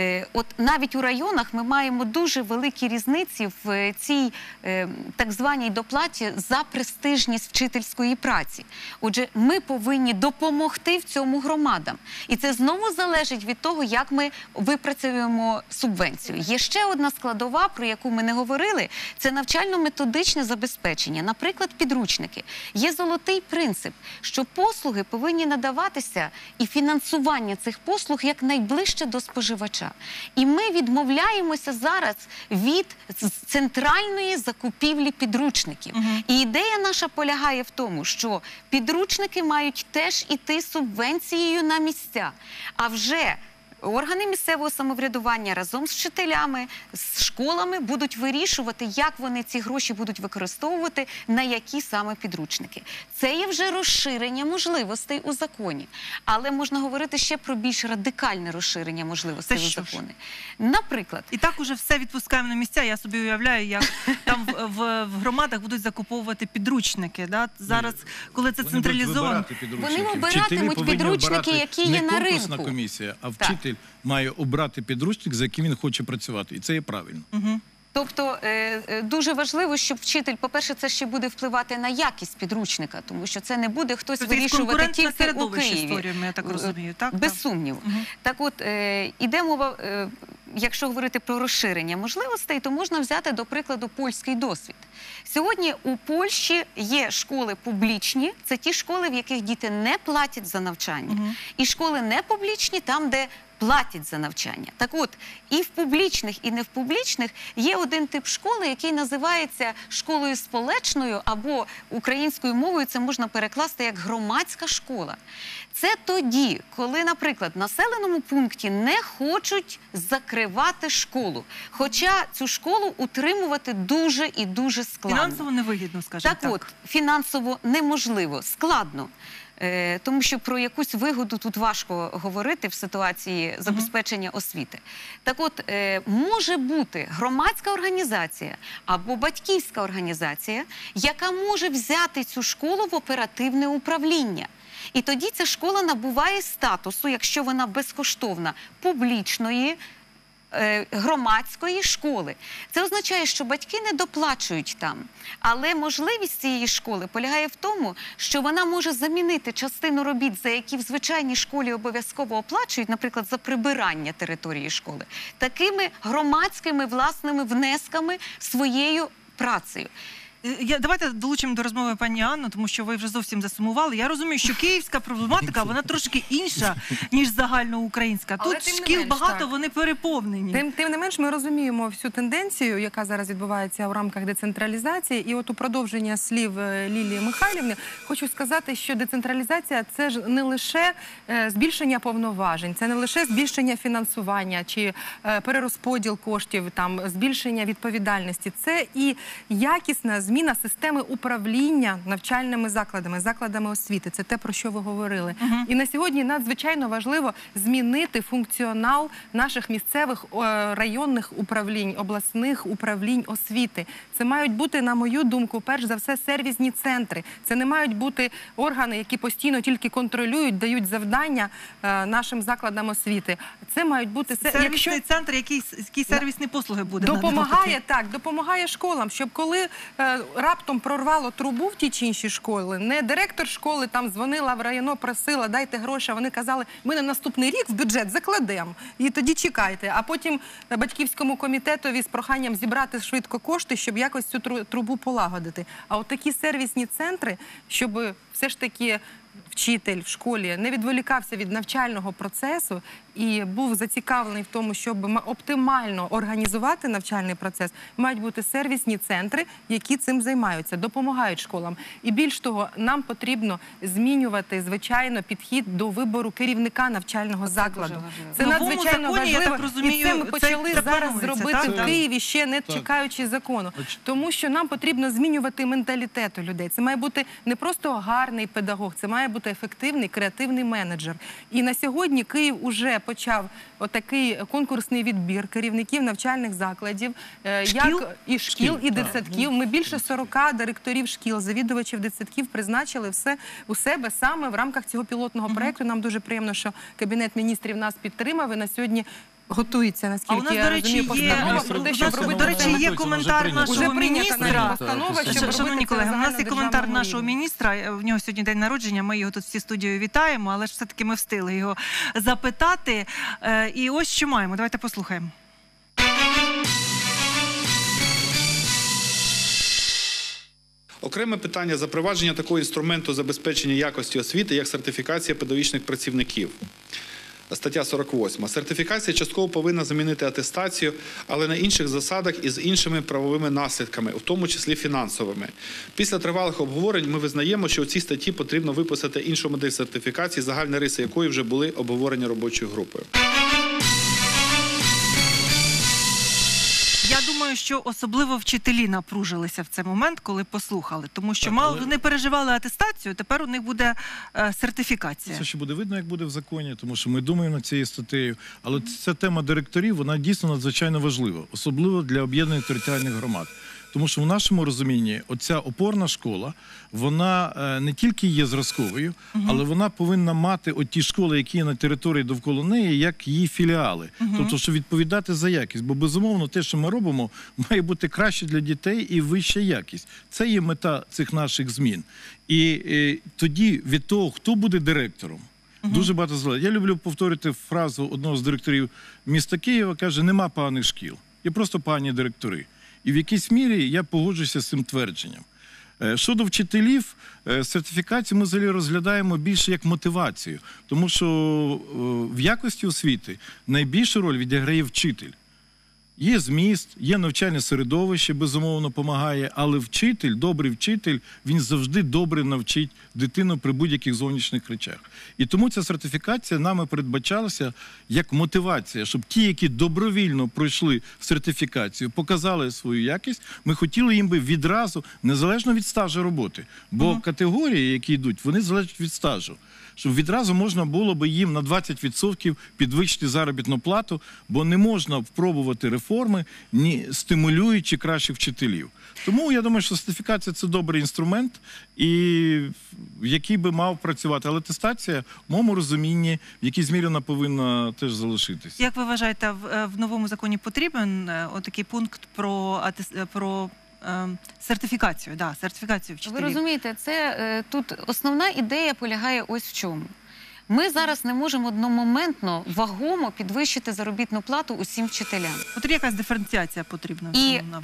От навіть у районах ми маємо дуже великі різниці в цій так званій доплаті за престижність вчительської праці. Отже, ми повинні допомогти в цьому громадам. І це знову залежить від того, як ми випрацюємо субвенцію. Є ще одна складова, про яку ми не говорили, це навчально-методичне забезпечення. Наприклад, підручники. Є золотий принцип, що послуги повинні надаватися і фінансування цих послуг як найближче до споживача. І ми відмовляємося зараз від центральної закупівлі підручників. І ідея наша полягає в тому, що підручники мають теж іти субвенцією на місця. А вже органи місцевого самоврядування разом з вчителями, з школами будуть вирішувати, як вони ці гроші будуть використовувати, на які саме підручники. Це є вже розширення можливостей у законі. Але можна говорити ще про більш радикальне розширення можливостей у законі. Наприклад. І так уже все відпускаємо на місця. Я собі уявляю, як там в громадах будуть закуповувати підручники. Зараз, коли це централізовано. Вони обиратимуть підручники, які є на ринку. Не конкурсна комісія, а вчитель має обрати підручник, за яким він хоче працювати. І це є правильно. Тобто дуже важливо, щоб вчитель, по-перше, це ще буде впливати на якість підручника, тому що це не буде хтось вирішувати тільки у Києві. Я так розумію, так? Без сумніву. Так от, іде мова, якщо говорити про розширення можливостей, то можна взяти, до прикладу, польський досвід. Сьогодні у Польщі є школи публічні, це ті школи, в яких діти не платять за навчання. І школи непублічні, там, де платять за навчання. Так от, і в публічних, і не в публічних є один тип школи, який називається школою сполечною, або українською мовою це можна перекласти як громадська школа. Це тоді, коли, наприклад, в населеному пункті не хочуть закривати школу. Хоча цю школу утримувати дуже і дуже складно. Фінансово невигідно, скажімо так. Так от, фінансово неможливо, складно. Тому що про якусь вигоду тут важко говорити в ситуації забезпечення освіти. Так от, може бути громадська організація або батьківська організація, яка може взяти цю школу в оперативне управління. І тоді ця школа набуває статусу, якщо вона безкоштовна, публічної, громадської школи. Це означає, що батьки не доплачують там. Але можливість цієї школи полягає в тому, що вона може замінити частину робіт, за які в звичайній школі обов'язково оплачують, наприклад, за прибирання території школи, такими громадськими власними внесками, своєю працею. Давайте долучимо до розмови пані Анну, тому що ви вже зовсім засумували. Я розумію, що київська проблематика, вона трошки інша, ніж загальноукраїнська. Тут шкіл багато, вони переповнені. Тим не менш, ми розуміємо всю тенденцію, яка зараз відбувається у рамках децентралізації. І от у продовження слів Лілії Михайлівни, хочу сказати, що децентралізація – це ж не лише збільшення повноважень, це не лише збільшення фінансування чи перерозподіл коштів, збільшення відповідальності. Це і якісна зміна системи управління навчальними закладами, закладами освіти. Це те, про що ви говорили. І на сьогодні надзвичайно важливо змінити функціонал наших місцевих районних управлінь, обласних управлінь освіти. Це мають бути, на мою думку, перш за все, сервісні центри. Це не мають бути органи, які постійно тільки контролюють, дають завдання нашим закладам освіти. Це мають бути... Сервісний центр, який сервісні послуги буде допомагає, так, допомагає школам, щоб коли раптом прорвало трубу в ті чи інші школи, не директор школи там дзвонила в районо, просила, дайте гроші, а вони казали, ми на наступний рік в бюджет закладемо, і тоді чекайте. А потім батьківському комітетові з проханням зібрати швидко кошти, щоб якось цю трубу полагодити. А от такі сервісні центри, щоб все ж таки вчитель в школі не відволікався від навчального процесу і був зацікавлений в тому, щоб оптимально організувати навчальний процес, мають бути сервісні центри, які цим займаються, допомагають школам. І більш того, нам потрібно змінювати, звичайно, підхід до вибору керівника навчального закладу. Це надзвичайно важливо, і це ми почали зараз зробити в Києві, ще не чекаючи закону. Тому що нам потрібно змінювати менталітет у людей. Це має бути не просто гарний педагог, це має бути ефективний, креативний менеджер. І на сьогодні Київ уже почав отакий конкурсний відбір керівників навчальних закладів, і шкіл, і дитсадків. Ми більше 40 директорів шкіл, завідувачів дитсадків призначили все у себе саме в рамках цього пілотного проєкту. Нам дуже приємно, що Кабінет міністрів нас підтримав, і на сьогодні готується, наскільки А у нас, я до речі, розумію, є, постанова про те, щоб робити до речі, є коментар нашого міністра. Шановні колеги, у нас є коментар нашого міністра. В нього сьогодні день народження. Ми його тут всі студією вітаємо, але ж все-таки ми встигли його запитати. І ось що маємо. Давайте послухаємо. Окреме питання запровадження такого інструменту забезпечення якості освіти, як сертифікація педагогічних працівників. Стаття 48. Сертифікація частково повинна замінити атестацію, але на інших засадах і з іншими правовими наслідками, в тому числі фінансовими. Після тривалих обговорень ми визнаємо, що у цій статті потрібно виписати іншу модель сертифікації, загальні риси якої вже були обговорені робочою групою. Я думаю, що особливо вчителі напружилися в цей момент, коли послухали. Тому що мало вони переживали атестацію, тепер у них буде сертифікація. Це ще буде видно, як буде в законі, тому що ми думаємо над цією статтею. Але ця тема директорів, вона дійсно надзвичайно важлива. Особливо для об'єднаних територіальних громад. Тому що в нашому розумінні оця опорна школа, вона не тільки є зразковою, але вона повинна мати ті школи, які є на території довкола неї, як її філіали. Тобто, щоб відповідати за якість. Бо, безумовно, те, що ми робимо, має бути краще для дітей і вища якість. Це є мета цих наших змін. І тоді від того, хто буде директором, дуже багато залежить. Я люблю повторити фразу одного з директорів міста Києва, каже, нема поганих шкіл, є просто погані директори. І в якійсь мірі я погоджуюся з цим твердженням. Щодо вчителів, сертифікацію ми взагалі розглядаємо більше як мотивацію. Тому що в якості освіти найбільшу роль відіграє вчитель. Є зміст, є навчальне середовище, безумовно, допомагає, але вчитель, добрий вчитель, він завжди добре навчить дитину при будь-яких зовнішніх речах. І тому ця сертифікація нами передбачалася як мотивація, щоб ті, які добровільно пройшли сертифікацію, показали свою якість, ми хотіли їм би відразу, незалежно від стажу роботи, бо категорії, які йдуть, вони залежать від стажу. Щоб відразу можна було би їм на 20% підвищити заробітну плату, бо не можна впробувати реформи, не стимулюючи кращих вчителів. Тому я думаю, що сертифікація – це добрий інструмент, який би мав працювати. Але атестація, в моєму розумінні, в якійсь мірі вона повинна теж залишитися. Як ви вважаєте, в новому законі потрібен отакий пункт про сертифікацію, сертифікацію вчителів? Ви розумієте, тут основна ідея полягає ось в чому. Ми зараз не можемо одномоментно, вагомо підвищити заробітну плату усім вчителям. От якась диференціація потрібна в цьому напрямку.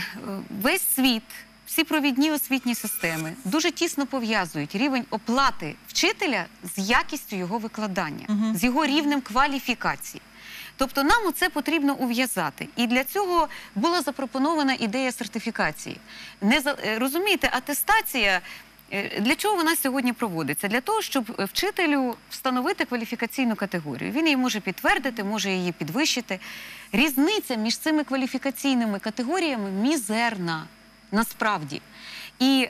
І весь світ, всі провідні освітні системи дуже тісно пов'язують рівень оплати вчителя з якістю його викладання, з його рівнем кваліфікації. Тобто нам оце потрібно ув'язати. І для цього була запропонована ідея сертифікації. Розумієте, атестація, для чого вона сьогодні проводиться? Для того, щоб вчителю встановити кваліфікаційну категорію. Він її може підтвердити, може її підвищити. Різниця між цими кваліфікаційними категоріями мізерна, насправді. І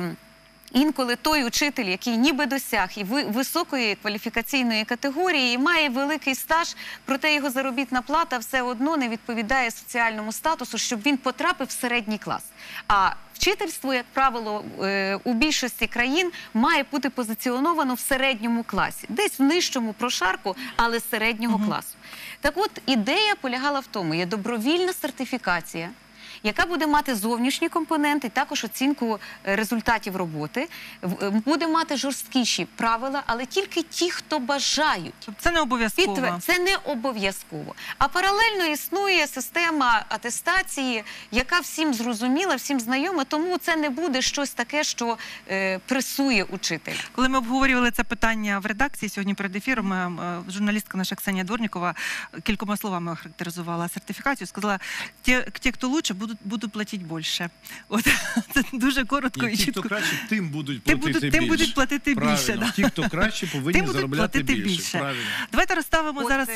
інколи той учитель, який ніби досяг і високої кваліфікаційної категорії, і має великий стаж, проте його заробітна плата все одно не відповідає соціальному статусу, щоб він потрапив в середній клас. А вчительство, як правило, у більшості країн має бути позиціоновано в середньому класі. Десь в нижчому прошарку, але середнього класу. Так от, ідея полягала в тому, є добровільна сертифікація, яка буде мати зовнішні компоненти, також оцінку результатів роботи, буде мати жорсткіші правила, але тільки ті, хто бажають. Це не обов'язково. Це не обов'язково. А паралельно існує система атестації, яка всім зрозуміла, всім знайома, тому це не буде щось таке, що пресує учителя. Коли ми обговорювали це питання в редакції сьогодні перед ефіром, журналістка наша Ксенія Дворнікова кількома словами охарактеризувала сертифікацію, сказала, ті, хто лучше, будуть платити більше. От, це дуже коротко і чітко. Ті, хто краще, тим будуть платити більше. Тим будуть платити більше. Да. Ті, хто краще, повинні заробляти більше. Правильно. Давайте розставимо зараз...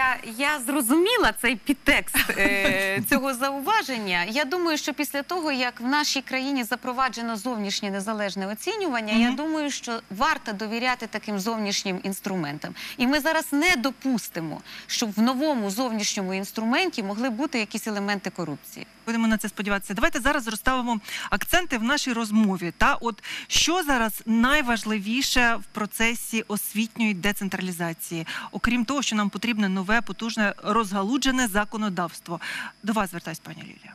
Я зрозуміла цей підтекст цього зауваження. Я думаю, що після того, як в нашій країні запроваджено зовнішнє незалежне оцінювання, я думаю, що варто довіряти таким зовнішнім інструментам. І ми зараз не допустимо, щоб в новому зовнішньому інструменті могли бути якісь елементи корупції. Будемо на це сподіватися. Давайте зараз розставимо акценти в нашій розмові. От що зараз найважливіше в процесі освітньої децентралізації, окрім того, що нам потрібне нове, потужне, розгалуджене законодавство. До вас звертаюсь, пані Лілія.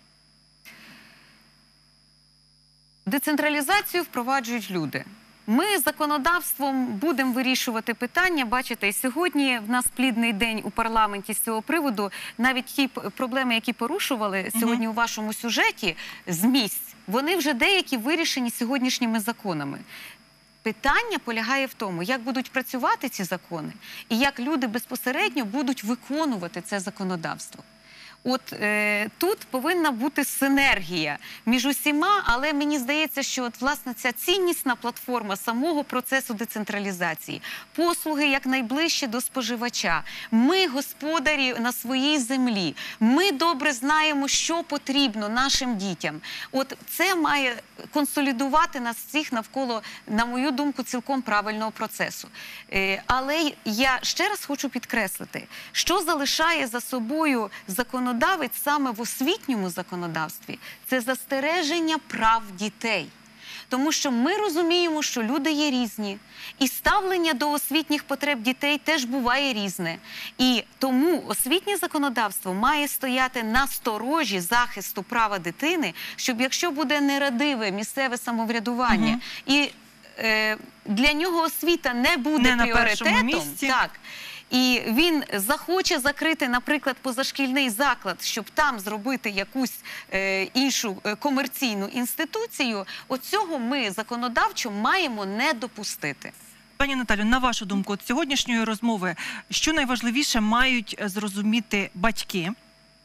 Децентралізацію впроваджують люди. Ми законодавством будемо вирішувати питання. Бачите, і сьогодні в нас плідний день у парламенті з цього приводу. Навіть ті проблеми, які порушували сьогодні у вашому сюжеті з місць, вони вже деякі вирішені сьогоднішніми законами. Питання полягає в тому, як будуть працювати ці закони і як люди безпосередньо будуть виконувати це законодавство. От тут повинна бути синергія між усіма, але мені здається, що власне ця ціннісна платформа самого процесу децентралізації, послуги якнайближче до споживача, ми господарі на своїй землі, ми добре знаємо, що потрібно нашим дітям. От це має консолідувати нас всіх навколо, на мою думку, цілком правильного процесу. Але я ще раз хочу підкреслити, що залишає за собою законодавець саме в освітньому законодавстві – це застереження прав дітей. Тому що ми розуміємо, що люди є різні, і ставлення до освітніх потреб дітей теж буває різне. І тому освітнє законодавство має стояти на сторожі захисту права дитини, щоб якщо буде нерадиве місцеве самоврядування і для нього освіта не буде пріоритетом, і він захоче закрити, наприклад, позашкільний заклад, щоб там зробити якусь іншу комерційну інституцію, оцього ми законодавчо маємо не допустити. Пані Наталю, на вашу думку, от сьогоднішньої розмови, що найважливіше мають зрозуміти батьки,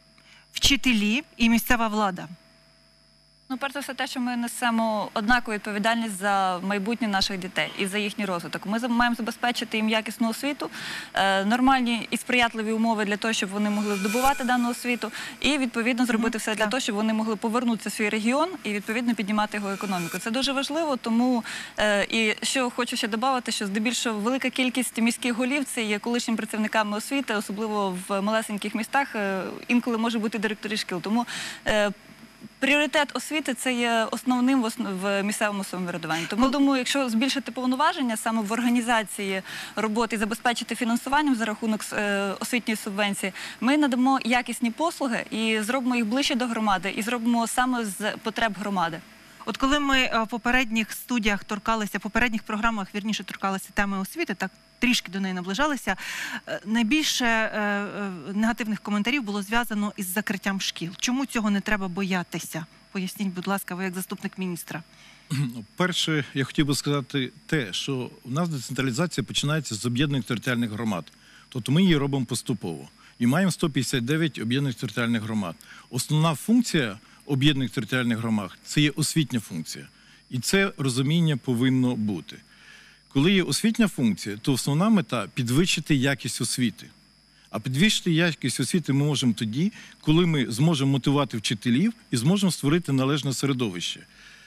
вчителі і місцева влада? Ну, перш за все те, що ми несемо однакову відповідальність за майбутнє наших дітей і за їхній розвиток. Ми маємо забезпечити їм якісну освіту, нормальні і сприятливі умови для того, щоб вони могли здобувати дану освіту і, відповідно, зробити все для того, щоб вони могли повернутися в свій регіон і, відповідно, піднімати його економіку. Це дуже важливо, тому, і що хочу ще додати, що здебільшого велика кількість міських голів – це є колишніми працівниками освіти, особливо в малесеньких містах, інколи може бути директори шкіл. Тому пріоритет освіти – це є основним в місцевому самоврядуванні. Тому, думаю, якщо збільшити повноваження саме в організації роботи і забезпечити фінансуванням за рахунок освітньої субвенції, ми надамо якісні послуги і зробимо їх ближче до громади, і зробимо саме з потреб громади. От коли ми в попередніх студіях торкалися, в попередніх програмах, вірніше, торкалися теми освіти, так трішки до неї наближалися, найбільше негативних коментарів було зв'язано із закриттям шкіл. Чому цього не треба боятися? Поясніть, будь ласка, ви як заступник міністра. Перше, я хотів би сказати те, що у нас децентралізація починається з об'єднаних територіальних громад. Тобто ми її робимо поступово. І маємо 159 об'єднаних територіальних громад. Основна функція об'єднаних територіальних громад – це є освітня функція. І це розуміння повинно бути. Коли є освітня функція, то основна мета – підвищити якість освіти. А підвищити якість освіти ми можемо тоді, коли ми зможемо мотивувати вчителів і зможемо створити належне середовище.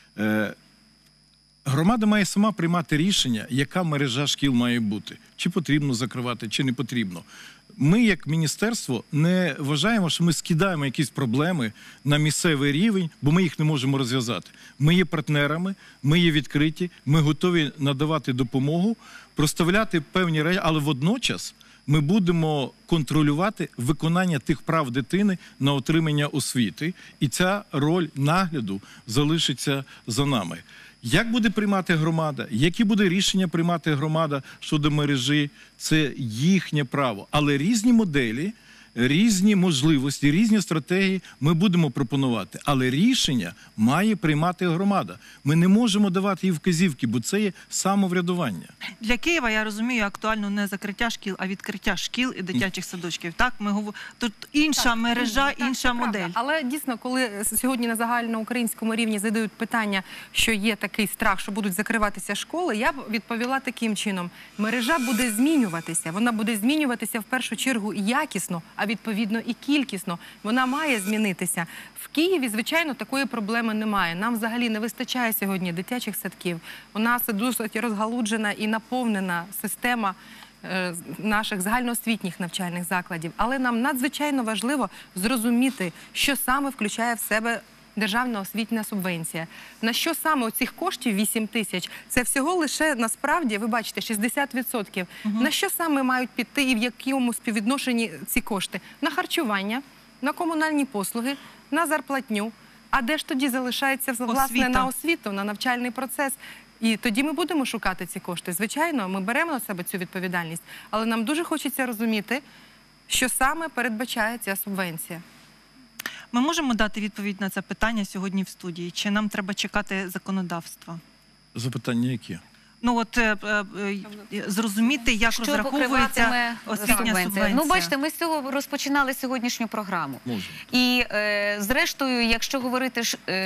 Громада має сама приймати рішення, яка мережа шкіл має бути. Чи потрібно закривати, чи не потрібно. Ми, як міністерство, не вважаємо, що ми скидаємо якісь проблеми на місцевий рівень, бо ми їх не можемо розв'язати. Ми є партнерами, ми є відкриті, ми готові надавати допомогу, проставляти певні речі, але водночас ми будемо контролювати виконання тих прав дитини на отримання освіти, і ця роль нагляду залишиться за нами. Як буде приймати громада, які буде рішення приймати громада щодо мережі, це їхнє право. Але різні моделі, різні можливості, різні стратегії ми будемо пропонувати. Але рішення має приймати громада. Ми не можемо давати їй вказівки, бо це є самоврядування. Для Києва, я розумію, актуально не закриття шкіл, а відкриття шкіл і дитячих садочків. Так, ми говоримо, тут інша мережа, інша модель. Але дійсно, коли сьогодні на загальноукраїнському рівні задають питання, що є такий страх, що будуть закриватися школи, я б відповіла таким чином. Мережа буде змінюватися. Вона буде змінюватися в першу чергу якісно, а відповідно і кількісно. Вона має змінитися. В Києві, звичайно, такої проблеми немає. Нам взагалі не вистачає сьогодні дитячих садків. У нас досить розгалуджена і наповнена система наших загальноосвітніх навчальних закладів. Але нам надзвичайно важливо зрозуміти, що саме включає в себе державна освітня субвенція. На що саме оцих коштів 8 тисяч? Це всього лише, насправді, ви бачите, 60%. На що саме мають піти і в якому співвідношенні ці кошти? На харчування, на комунальні послуги, на зарплатню. А де ж тоді залишається, власне, на освіту, на навчальний процес? І тоді ми будемо шукати ці кошти. Звичайно, ми беремо на себе цю відповідальність, але нам дуже хочеться розуміти, що саме передбачає ця субвенція. Ми можемо дати відповідь на це питання сьогодні в студії? Чи нам треба чекати законодавства? Запитання які? Ну от зрозуміти, як розраховується освітня субвенція. Ну, бачите, ми з цього розпочинали сьогоднішню програму. І, зрештою, якщо говорити,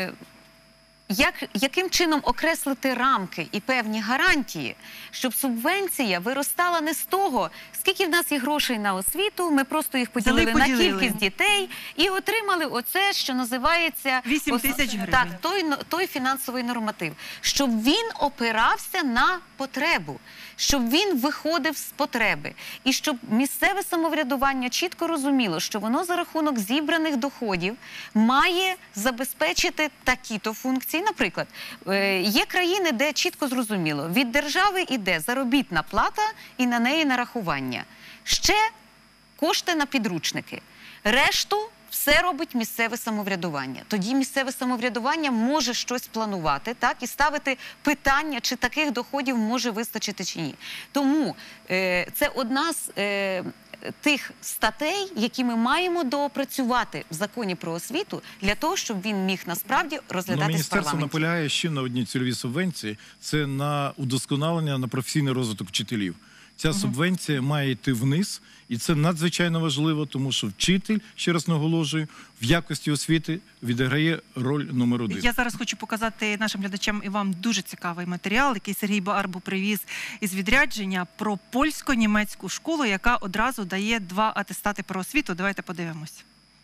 яким чином окреслити рамки і певні гарантії, щоб субвенція виростала не з того, скільки в нас є грошей на освіту, ми просто їх поділили на кількість дітей і отримали оце, що називається 8 тисяч гривень. Так, той фінансовий норматив. Щоб він опирався на потребу, щоб він виходив з потреби. І щоб місцеве самоврядування чітко розуміло, що воно за рахунок зібраних доходів має забезпечити такі-то функції. Наприклад, є країни, де чітко зрозуміло, від держави йде заробітна плата і на неї нарахування. Ще кошти на підручники. Решту все робить місцеве самоврядування. Тоді місцеве самоврядування може щось планувати, так, і ставити питання, чи таких доходів може вистачити чи ні. Тому це одна з тих статей, які ми маємо доопрацювати в законі про освіту, для того, щоб він міг насправді розглядатись в парламенті. Міністерство наполягає ще на одній цільовій субвенції – це на удосконалення, на професійний розвиток вчителів. Ця субвенція має йти вниз, і це надзвичайно важливо, тому що вчитель, ще раз наголошую, в якості освіти відіграє роль номер 1. Я зараз хочу показати нашим глядачам і вам дуже цікавий матеріал, який Сергій Барбу привіз із відрядження про польсько-німецьку школу, яка одразу дає 2 атестати про освіту. Давайте подивимось.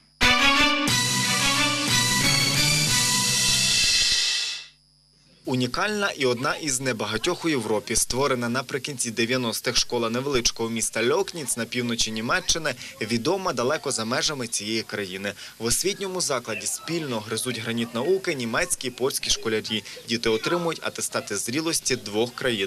Унікальна і одна із небагатьох у Європі, створена наприкінці 90-х школа невеличкого міста Льокніц на півночі Німеччини, відома далеко за межами цієї країни. В освітньому закладі спільно гризуть граніт науки німецькі і польські школярі. Діти отримують атестати зрілості 2 країн.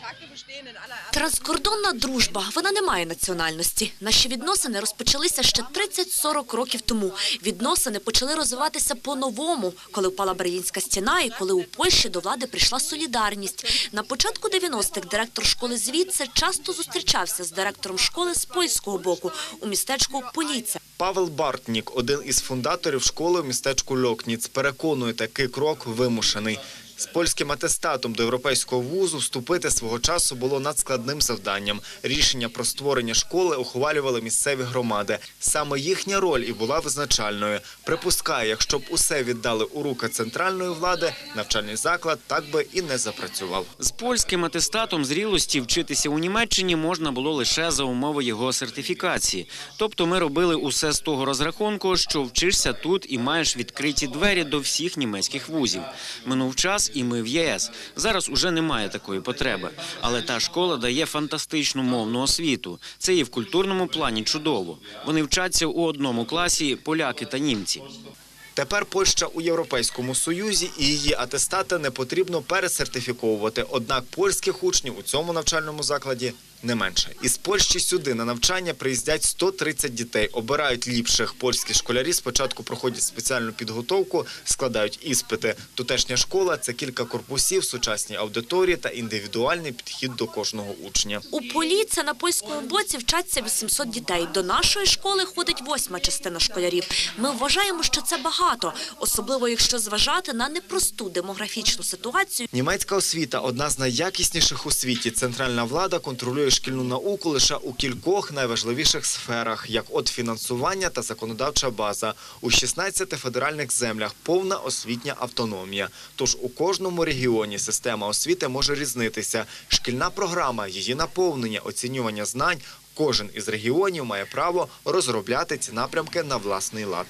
Транскордонна дружба, вона не має національності. Наші відносини розпочалися ще 30-40 років тому. Відносини почали розвиватися по-новому, коли впала Берлінська стіна і коли у Польщі до влади прийшла солідарність. На початку 90-х директор школи звідси часто зустрічався з директором школи з польського боку у містечку Поліця. Павел Бартнік, один із фундаторів школи в містечку Льокніц, переконує, такий крок вимушений. З польським атестатом до європейського вузу вступити свого часу було надскладним завданням. Рішення про створення школи ухвалювали місцеві громади. Саме їхня роль і була визначальною. Припускає, якщо б усе віддали у руки центральної влади, навчальний заклад так би і не запрацював. З польським атестатом зрілості вчитися у Німеччині можна було лише за умови його сертифікації. Тобто ми робили усе з того розрахунку, що вчишся тут і маєш відкриті двері до всіх німецьких вузів. Минув час, і ми в ЄС. Зараз уже немає такої потреби. Але та школа дає фантастичну мовну освіту. Це і в культурному плані чудово. Вони вчаться у одному класі поляки та німці. Тепер Польща у Європейському Союзі і її атестати не потрібно пересертифіковувати. Однак польських учнів у цьому навчальному закладі не менше. Із Польщі сюди на навчання приїздять 130 дітей. Обирають ліпших. Польські школярі спочатку проходять спеціальну підготовку, складають іспити. Тутешня школа – це кілька корпусів, сучасні аудиторії та індивідуальний підхід до кожного учня. У Поліця на польському боці вчаться 800 дітей. До нашої школи ходить 8-ма частина школярів. Ми вважаємо, що це багато, особливо якщо зважати на непросту демографічну ситуацію. Німецька освіта – одна з найякісніших у світі. Центральна влада контролює шкільну науку лише у кількох найважливіших сферах, як от фінансування та законодавча база. У 16 федеральних землях повна освітня автономія. Тож у кожному регіоні система освіти може різнитися. Шкільна програма, її наповнення, оцінювання знань – кожен із регіонів має право розробляти ці напрямки на власний лад.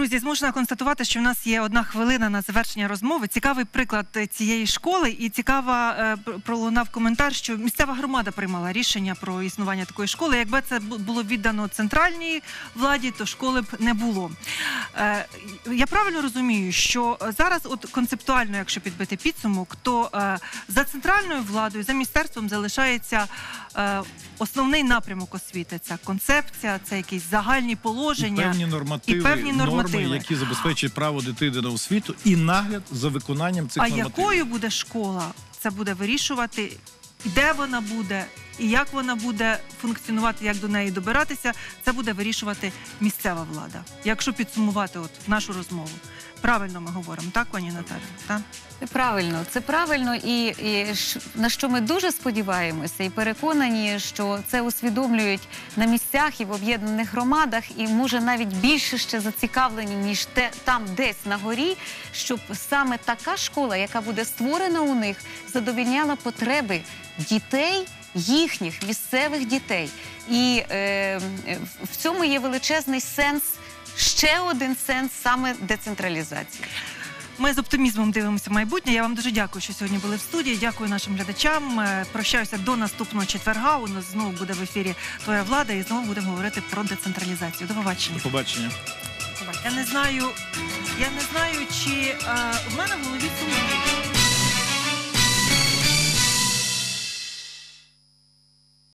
Друзі, змушена констатувати, що в нас є 1 хвилина на завершення розмови. Цікавий приклад цієї школи і пролунав коментар, що місцева громада приймала рішення про існування такої школи. Якби це було віддано центральній владі, то школи б не було. Я правильно розумію, що зараз от концептуально, якщо підбити підсумок, то за центральною владою, за міністерством залишається основний напрямок освіти. Це концепція, це якісь загальні положення. І певні норми, які забезпечують право дитини на освіту і нагляд за виконанням цих нормативів. А якою буде школа, це буде вирішувати, де вона буде і як вона буде функціонувати, як до неї добиратися, це буде вирішувати місцева влада. Якщо підсумувати нашу розмову. Правильно ми говоримо, так, пані Наталі? Так? Це правильно, і на що ми дуже сподіваємося і переконані, що це усвідомлюють на місцях і в об'єднаних громадах, і може навіть більше ще зацікавлені, ніж там десь на горі, щоб саме така школа, яка буде створена у них, задовольняла потреби дітей, їхніх місцевих дітей. І в цьому є величезний сенс, ще один сенс саме децентралізації. Ми з оптимізмом дивимося в майбутнє. Я вам дуже дякую, що сьогодні були в студії. Дякую нашим глядачам. Прощаюся до наступного четверга. У нас знову буде в ефірі «Твоя влада» і знову будемо говорити про децентралізацію. До побачення. До побачення. Я не знаю, чи в мене в голові сумніві.